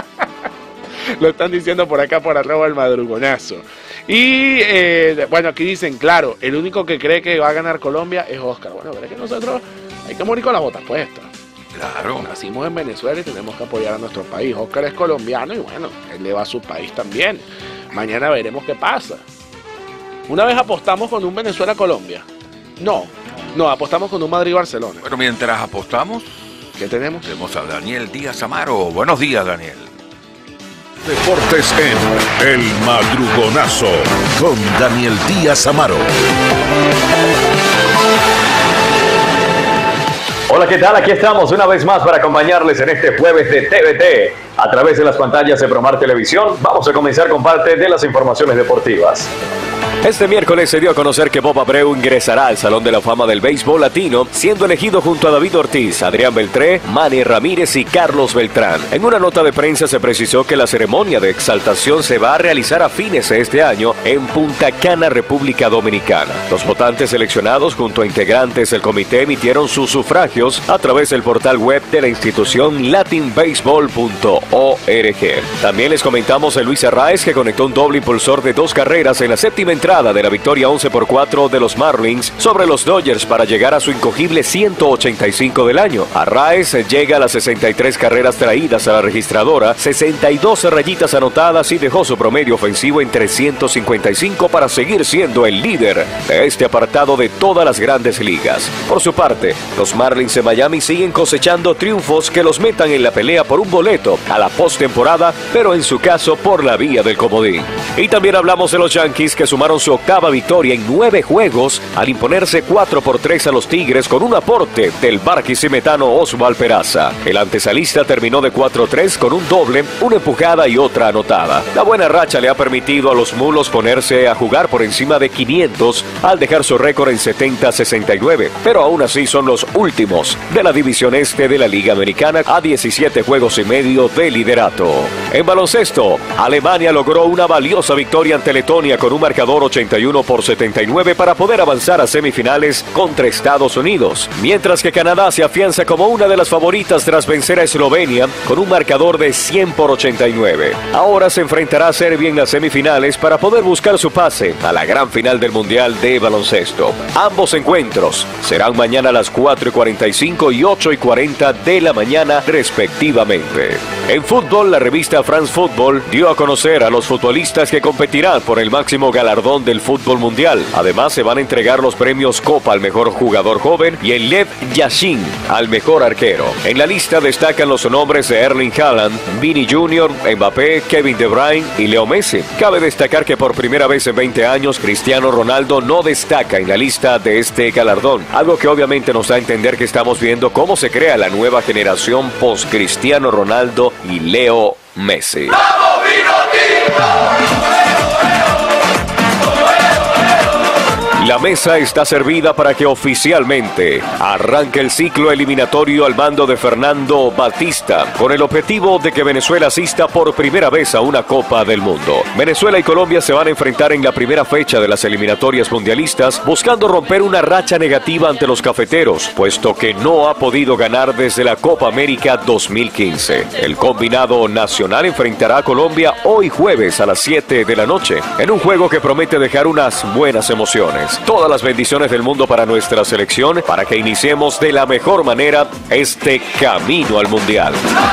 Lo están diciendo por acá por @el madrugonazo. Y bueno, aquí dicen: claro, el único que cree que va a ganar Colombia es Oscar. Bueno, pero es que nosotros hay que morir con las botas puestas. Claro. Nacimos en Venezuela y tenemos que apoyar a nuestro país. Oscar es colombiano y bueno, él le va a su país también. Mañana veremos qué pasa. Una vez apostamos con un Venezuela-Colombia. No, apostamos con un Madrid-Barcelona. Bueno, mientras apostamos, ¿qué tenemos? Tenemos a Daniel Díaz Amaro. Buenos días, Daniel. Deportes en El Madrugonazo con Daniel Díaz Amaro. Hola, ¿qué tal? Aquí estamos una vez más para acompañarles en este jueves de TVT a través de las pantallas de Promar Televisión. Vamos a comenzar con parte de las informaciones deportivas. Este miércoles se dio a conocer que Bob Abreu ingresará al Salón de la Fama del Béisbol Latino, siendo elegido junto a David Ortiz, Adrián Beltré, Manny Ramírez y Carlos Beltrán. En una nota de prensa se precisó que la ceremonia de exaltación se va a realizar a fines de este año en Punta Cana, República Dominicana. Los votantes seleccionados junto a integrantes del comité emitieron sus sufragios a través del portal web de la institución latinbaseball.org. También les comentamos de Luis Arraez, que conectó un doble impulsor de 2 carreras en la séptima entrada entrada de la victoria 11-4 de los Marlins sobre los Dodgers para llegar a su incogible 185 del año. Arraez llega a las 63 carreras traídas a la registradora, 62 rayitas anotadas y dejó su promedio ofensivo en 355 para seguir siendo el líder de este apartado de todas las grandes ligas. Por su parte, los Marlins de Miami siguen cosechando triunfos que los metan en la pelea por un boleto a la postemporada, pero en su caso por la vía del comodín. Y también hablamos de los Yankees, que sumaron su octava victoria en 9 juegos al imponerse 4-3 a los Tigres con un aporte del barquisimetano Oswald Peraza. El antesalista terminó de 4-3 con un doble, una empujada y otra anotada. La buena racha le ha permitido a los Mulos ponerse a jugar por encima de 500 al dejar su récord en 70-69, pero aún así son los últimos de la división este de la Liga Americana a 17 juegos y medio de liderato. En baloncesto, Alemania logró una valiosa victoria ante Letonia con un marcador 81-79 para poder avanzar a semifinales contra Estados Unidos, mientras que Canadá se afianza como una de las favoritas tras vencer a Eslovenia con un marcador de 100-89. Ahora se enfrentará a Serbia en las semifinales para poder buscar su pase a la gran final del Mundial de Baloncesto. Ambos encuentros serán mañana a las 4:45 y 8:40 de la mañana respectivamente. En fútbol, la revista France Football dio a conocer a los futbolistas que competirán por el máximo galardón del fútbol mundial. Además, se van a entregar los premios Copa al mejor jugador joven y el Lev Yashin al mejor arquero. En la lista destacan los nombres de Erling Haaland, Vini Jr., Mbappé, Kevin De Bruyne y Leo Messi. Cabe destacar que por primera vez en 20 años, Cristiano Ronaldo no destaca en la lista de este galardón, algo que obviamente nos da a entender que estamos viendo cómo se crea la nueva generación post-Cristiano Ronaldo y Leo Messi. ¡Vamos, Vinotinto! La mesa está servida para que oficialmente arranque el ciclo eliminatorio al mando de Fernando Batista, con el objetivo de que Venezuela asista por primera vez a una Copa del Mundo. Venezuela y Colombia se van a enfrentar en la primera fecha de las eliminatorias mundialistas, buscando romper una racha negativa ante los cafeteros, puesto que no ha podido ganar desde la Copa América 2015. El combinado nacional enfrentará a Colombia hoy jueves a las 7 de la noche, en un juego que promete dejar unas buenas emociones. Todas las bendiciones del mundo para nuestra selección, para que iniciemos de la mejor manera este camino al Mundial.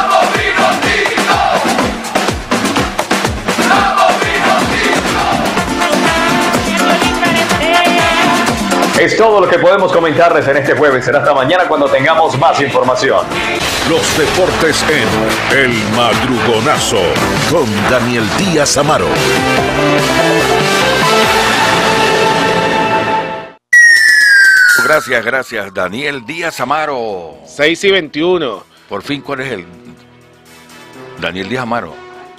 Es todo lo que podemos comentarles en este jueves. Será hasta mañana cuando tengamos más información. Los deportes en El Madrugonazo con Daniel Díaz Amaro. Gracias, Daniel Díaz Amaro. 6:21. Por fin, ¿cuál es el? Daniel Díaz Amaro.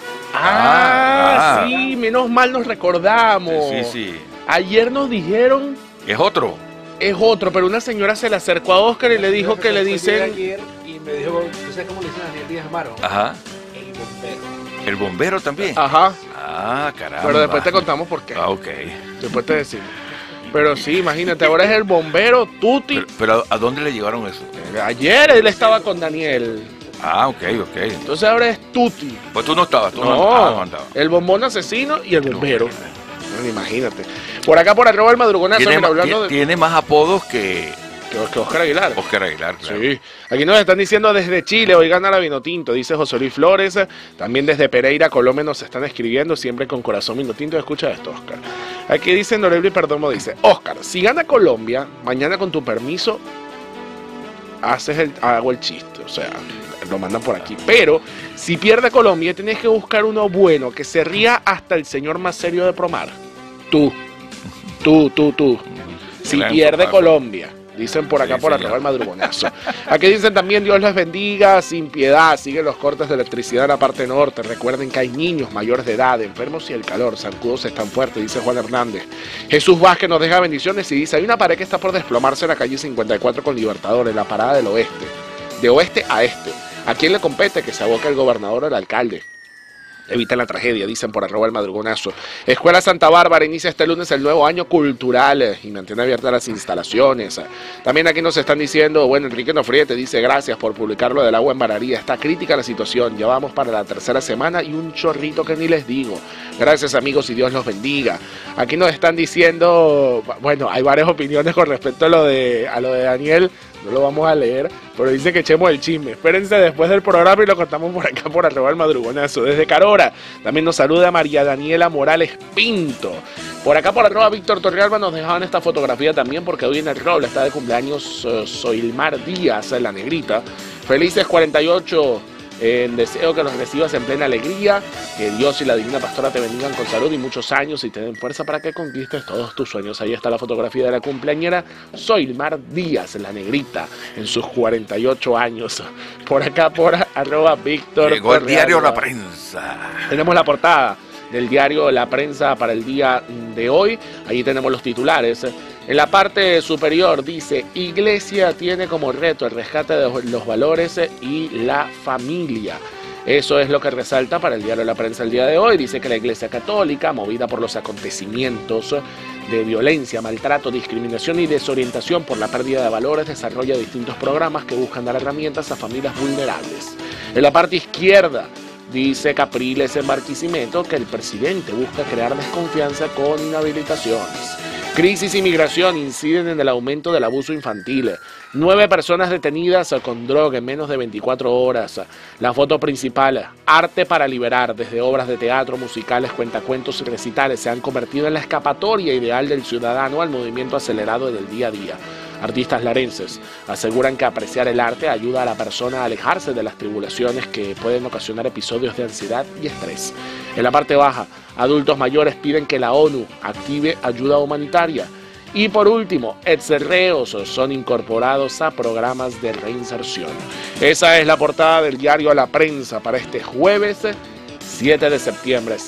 Sí, menos mal nos recordamos. Sí. Ayer nos dijeron... ¿Es otro? Es otro, pero una señora se le acercó a Oscar y le dijo que le dicen... Ayer y me dijo, ¿tú sabes cómo le dicen a Daniel Díaz Amaro? Ajá. El bombero. ¿El bombero también? Ajá. Ah, caramba. Pero después te contamos por qué. Ok. Después te decimos. Pero sí, imagínate, ahora es el bombero Tuti. Pero ¿a dónde le llevaron eso? Ayer él estaba con Daniel. Ah, ok. Entonces ahora es Tuti. Pues tú no estabas, No, el bombón asesino y el bombero. Bueno, imagínate. Por acá, por arriba, el madrugonazo. Tiene más apodos que Oscar Aguilar. Oscar Aguilar, claro. Sí. Aquí nos están diciendo desde Chile, hoy gana la Vinotinto, dice José Luis Flores. También desde Pereira, Colombia, nos están escribiendo, siempre con corazón Vinotinto. Escucha esto, Oscar. Aquí dice Norebli Perdomo, dice: Oscar, si gana Colombia, mañana con tu permiso hago el chiste. O sea, lo mandan por aquí. Pero si pierde Colombia, tienes que buscar uno bueno, que se ría hasta el señor más serio de Promar. Tú. Si pierde Colombia. Dicen por acá, por arriba, el madrugonazo. Aquí dicen también: Dios les bendiga, sin piedad. Siguen los cortes de electricidad en la parte norte. Recuerden que hay niños mayores de edad, enfermos y el calor. Zancudos están fuertes, dice Juan Hernández. Jesús Vázquez nos deja bendiciones y dice: hay una pared que está por desplomarse en la calle 54 con Libertadores, la parada del oeste. De oeste a este. ¿A quién le compete que se aboque el gobernador o el alcalde? Eviten la tragedia, dicen por @ el madrugonazo. Escuela Santa Bárbara inicia este lunes el nuevo año cultural y mantiene abiertas las instalaciones. También aquí nos están diciendo, bueno, Enrique Nofriete dice gracias por publicar lo del agua en Bararía. Está crítica la situación, ya vamos para la 3ª semana y un chorrito que ni les digo. Gracias amigos y Dios los bendiga. Aquí nos están diciendo, bueno, hay varias opiniones con respecto a lo de Daniel. No lo vamos a leer, pero dice que echemos el chisme. Espérense después del programa y lo contamos por acá por @ el madrugonazo. Desde Carora también nos saluda María Daniela Morales Pinto. Por acá por @ Víctor Torrealba nos dejaban esta fotografía también porque hoy en el Roble está de cumpleaños Soilmar Díaz, la negrita. Felices 48. Deseo que los recibas en plena alegría, que Dios y la Divina Pastora te bendigan con salud y muchos años y te den fuerza para que conquistes todos tus sueños. Ahí está la fotografía de la cumpleañera Soilmar Díaz, la negrita, en sus 48 años. Por acá por @ Víctor. Llegó el diario La Prensa. Tenemos la portada del diario La Prensa para el día de hoy. Ahí tenemos los titulares. En la parte superior dice, Iglesia tiene como reto el rescate de los valores y la familia. Eso es lo que resalta para el diario La Prensa el día de hoy. Dice que la Iglesia Católica, movida por los acontecimientos de violencia, maltrato, discriminación y desorientación por la pérdida de valores, desarrolla distintos programas que buscan dar herramientas a familias vulnerables. En la parte izquierda, dice Capriles en Barquisimeto que el presidente busca crear desconfianza con inhabilitaciones. Crisis y migración inciden en el aumento del abuso infantil. 9 personas detenidas con droga en menos de 24 horas. La foto principal, arte para liberar, desde obras de teatro, musicales, cuentacuentos y recitales, se han convertido en la escapatoria ideal del ciudadano al movimiento acelerado del día a día. Artistas larenses aseguran que apreciar el arte ayuda a la persona a alejarse de las tribulaciones que pueden ocasionar episodios de ansiedad y estrés. En la parte baja, adultos mayores piden que la ONU active ayuda humanitaria. Y por último, exreos son incorporados a programas de reinserción. Esa es la portada del diario La Prensa para este jueves 7 de septiembre,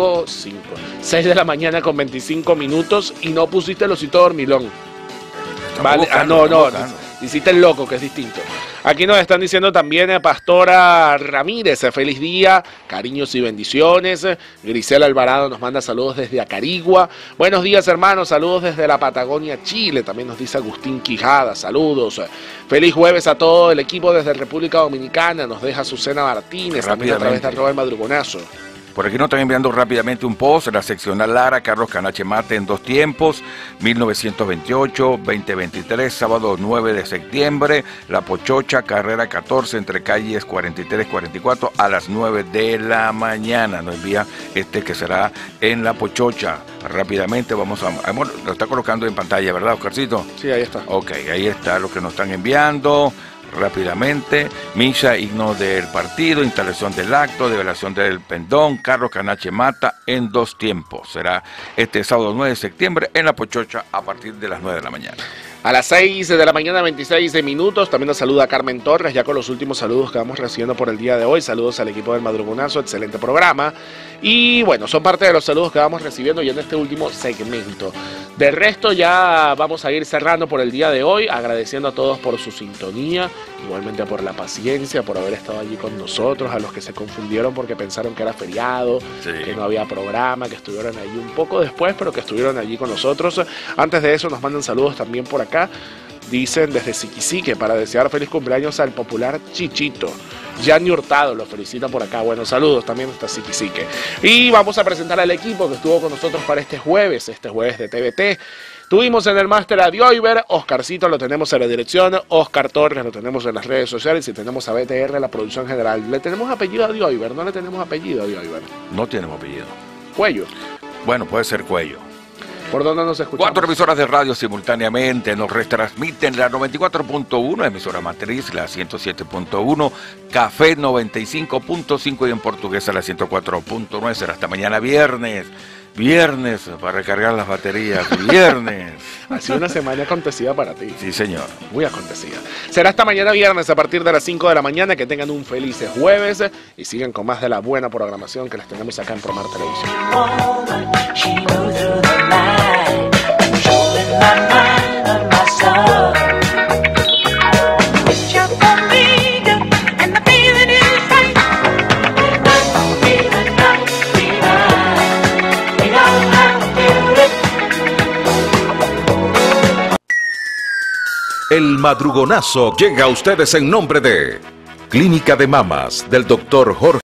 6 de la mañana con 25 minutos y no pusiste el osito dormilón. Vale, no, hiciste el loco, que es distinto. Aquí nos están diciendo también Pastora Ramírez, feliz día, cariños y bendiciones. Grisela Alvarado nos manda saludos desde Acarigua. Buenos días hermanos, saludos desde la Patagonia, Chile. También nos dice Agustín Quijada, saludos. Feliz jueves a todo el equipo desde República Dominicana, nos deja Susana Martínez, también a través de @ el madrugonazo. Por aquí nos están enviando rápidamente un post, la seccional Lara, Carlos Canache Mate en 2 tiempos, 1928-2023, sábado 9 de septiembre, La Pochocha, carrera 14, entre calles 43 y 44, a las 9 de la mañana. Nos envía que será en La Pochocha. Rápidamente vamos a... Lo está colocando en pantalla, ¿verdad, Oscarcito? Sí, ahí está. Ok, ahí está lo que nos están enviando. Rápidamente, misa, himno del partido, instalación del acto, develación del pendón, Carlos Canache Mata en 2 tiempos. Será este sábado 9 de septiembre en La Pochocha a partir de las 9 de la mañana. A las 6 de la mañana, 26 minutos, también nos saluda Carmen Torres, ya con los últimos saludos que vamos recibiendo por el día de hoy. Saludos al equipo del Madrugonazo, excelente programa. Y bueno, son parte de los saludos que vamos recibiendo ya en este último segmento. De resto ya vamos a ir cerrando por el día de hoy, agradeciendo a todos por su sintonía, igualmente por la paciencia, por haber estado allí con nosotros, a los que se confundieron porque pensaron que era feriado, que no había programa, que estuvieron allí un poco después, pero que estuvieron allí con nosotros. Antes de eso nos mandan saludos también por acá. Dicen desde Siquisique para desear feliz cumpleaños al popular Chichito. Gianni Hurtado lo felicita por acá. Buenos saludos también hasta Siquisique. Y vamos a presentar al equipo que estuvo con nosotros para este jueves de TVT. Tuvimos en el máster a Dioiber, Oscarcito lo tenemos en la dirección, Oscar Torres lo tenemos en las redes sociales y tenemos a BTR, la producción general. ¿Le tenemos apellido a Dioiber? No le tenemos apellido a Dioiber. No tenemos apellido. ¿Cuello? Bueno, puede ser Cuello. ¿Por dónde nos escuchamos? 4 emisoras de radio simultáneamente nos retransmiten la 94.1, emisora matriz, la 107.1, Café 95.5 y en portuguesa la 104.9. Será hasta mañana viernes. Viernes para recargar las baterías. Viernes. Ha sido una semana acontecida para ti. Sí, señor. Muy acontecida. Será hasta mañana viernes a partir de las 5 de la mañana. Que tengan un feliz jueves y sigan con más de la buena programación que les tenemos acá en Promar Televisión. El madrugonazo llega a ustedes en nombre de Clínica de Mamas del Dr. Jorge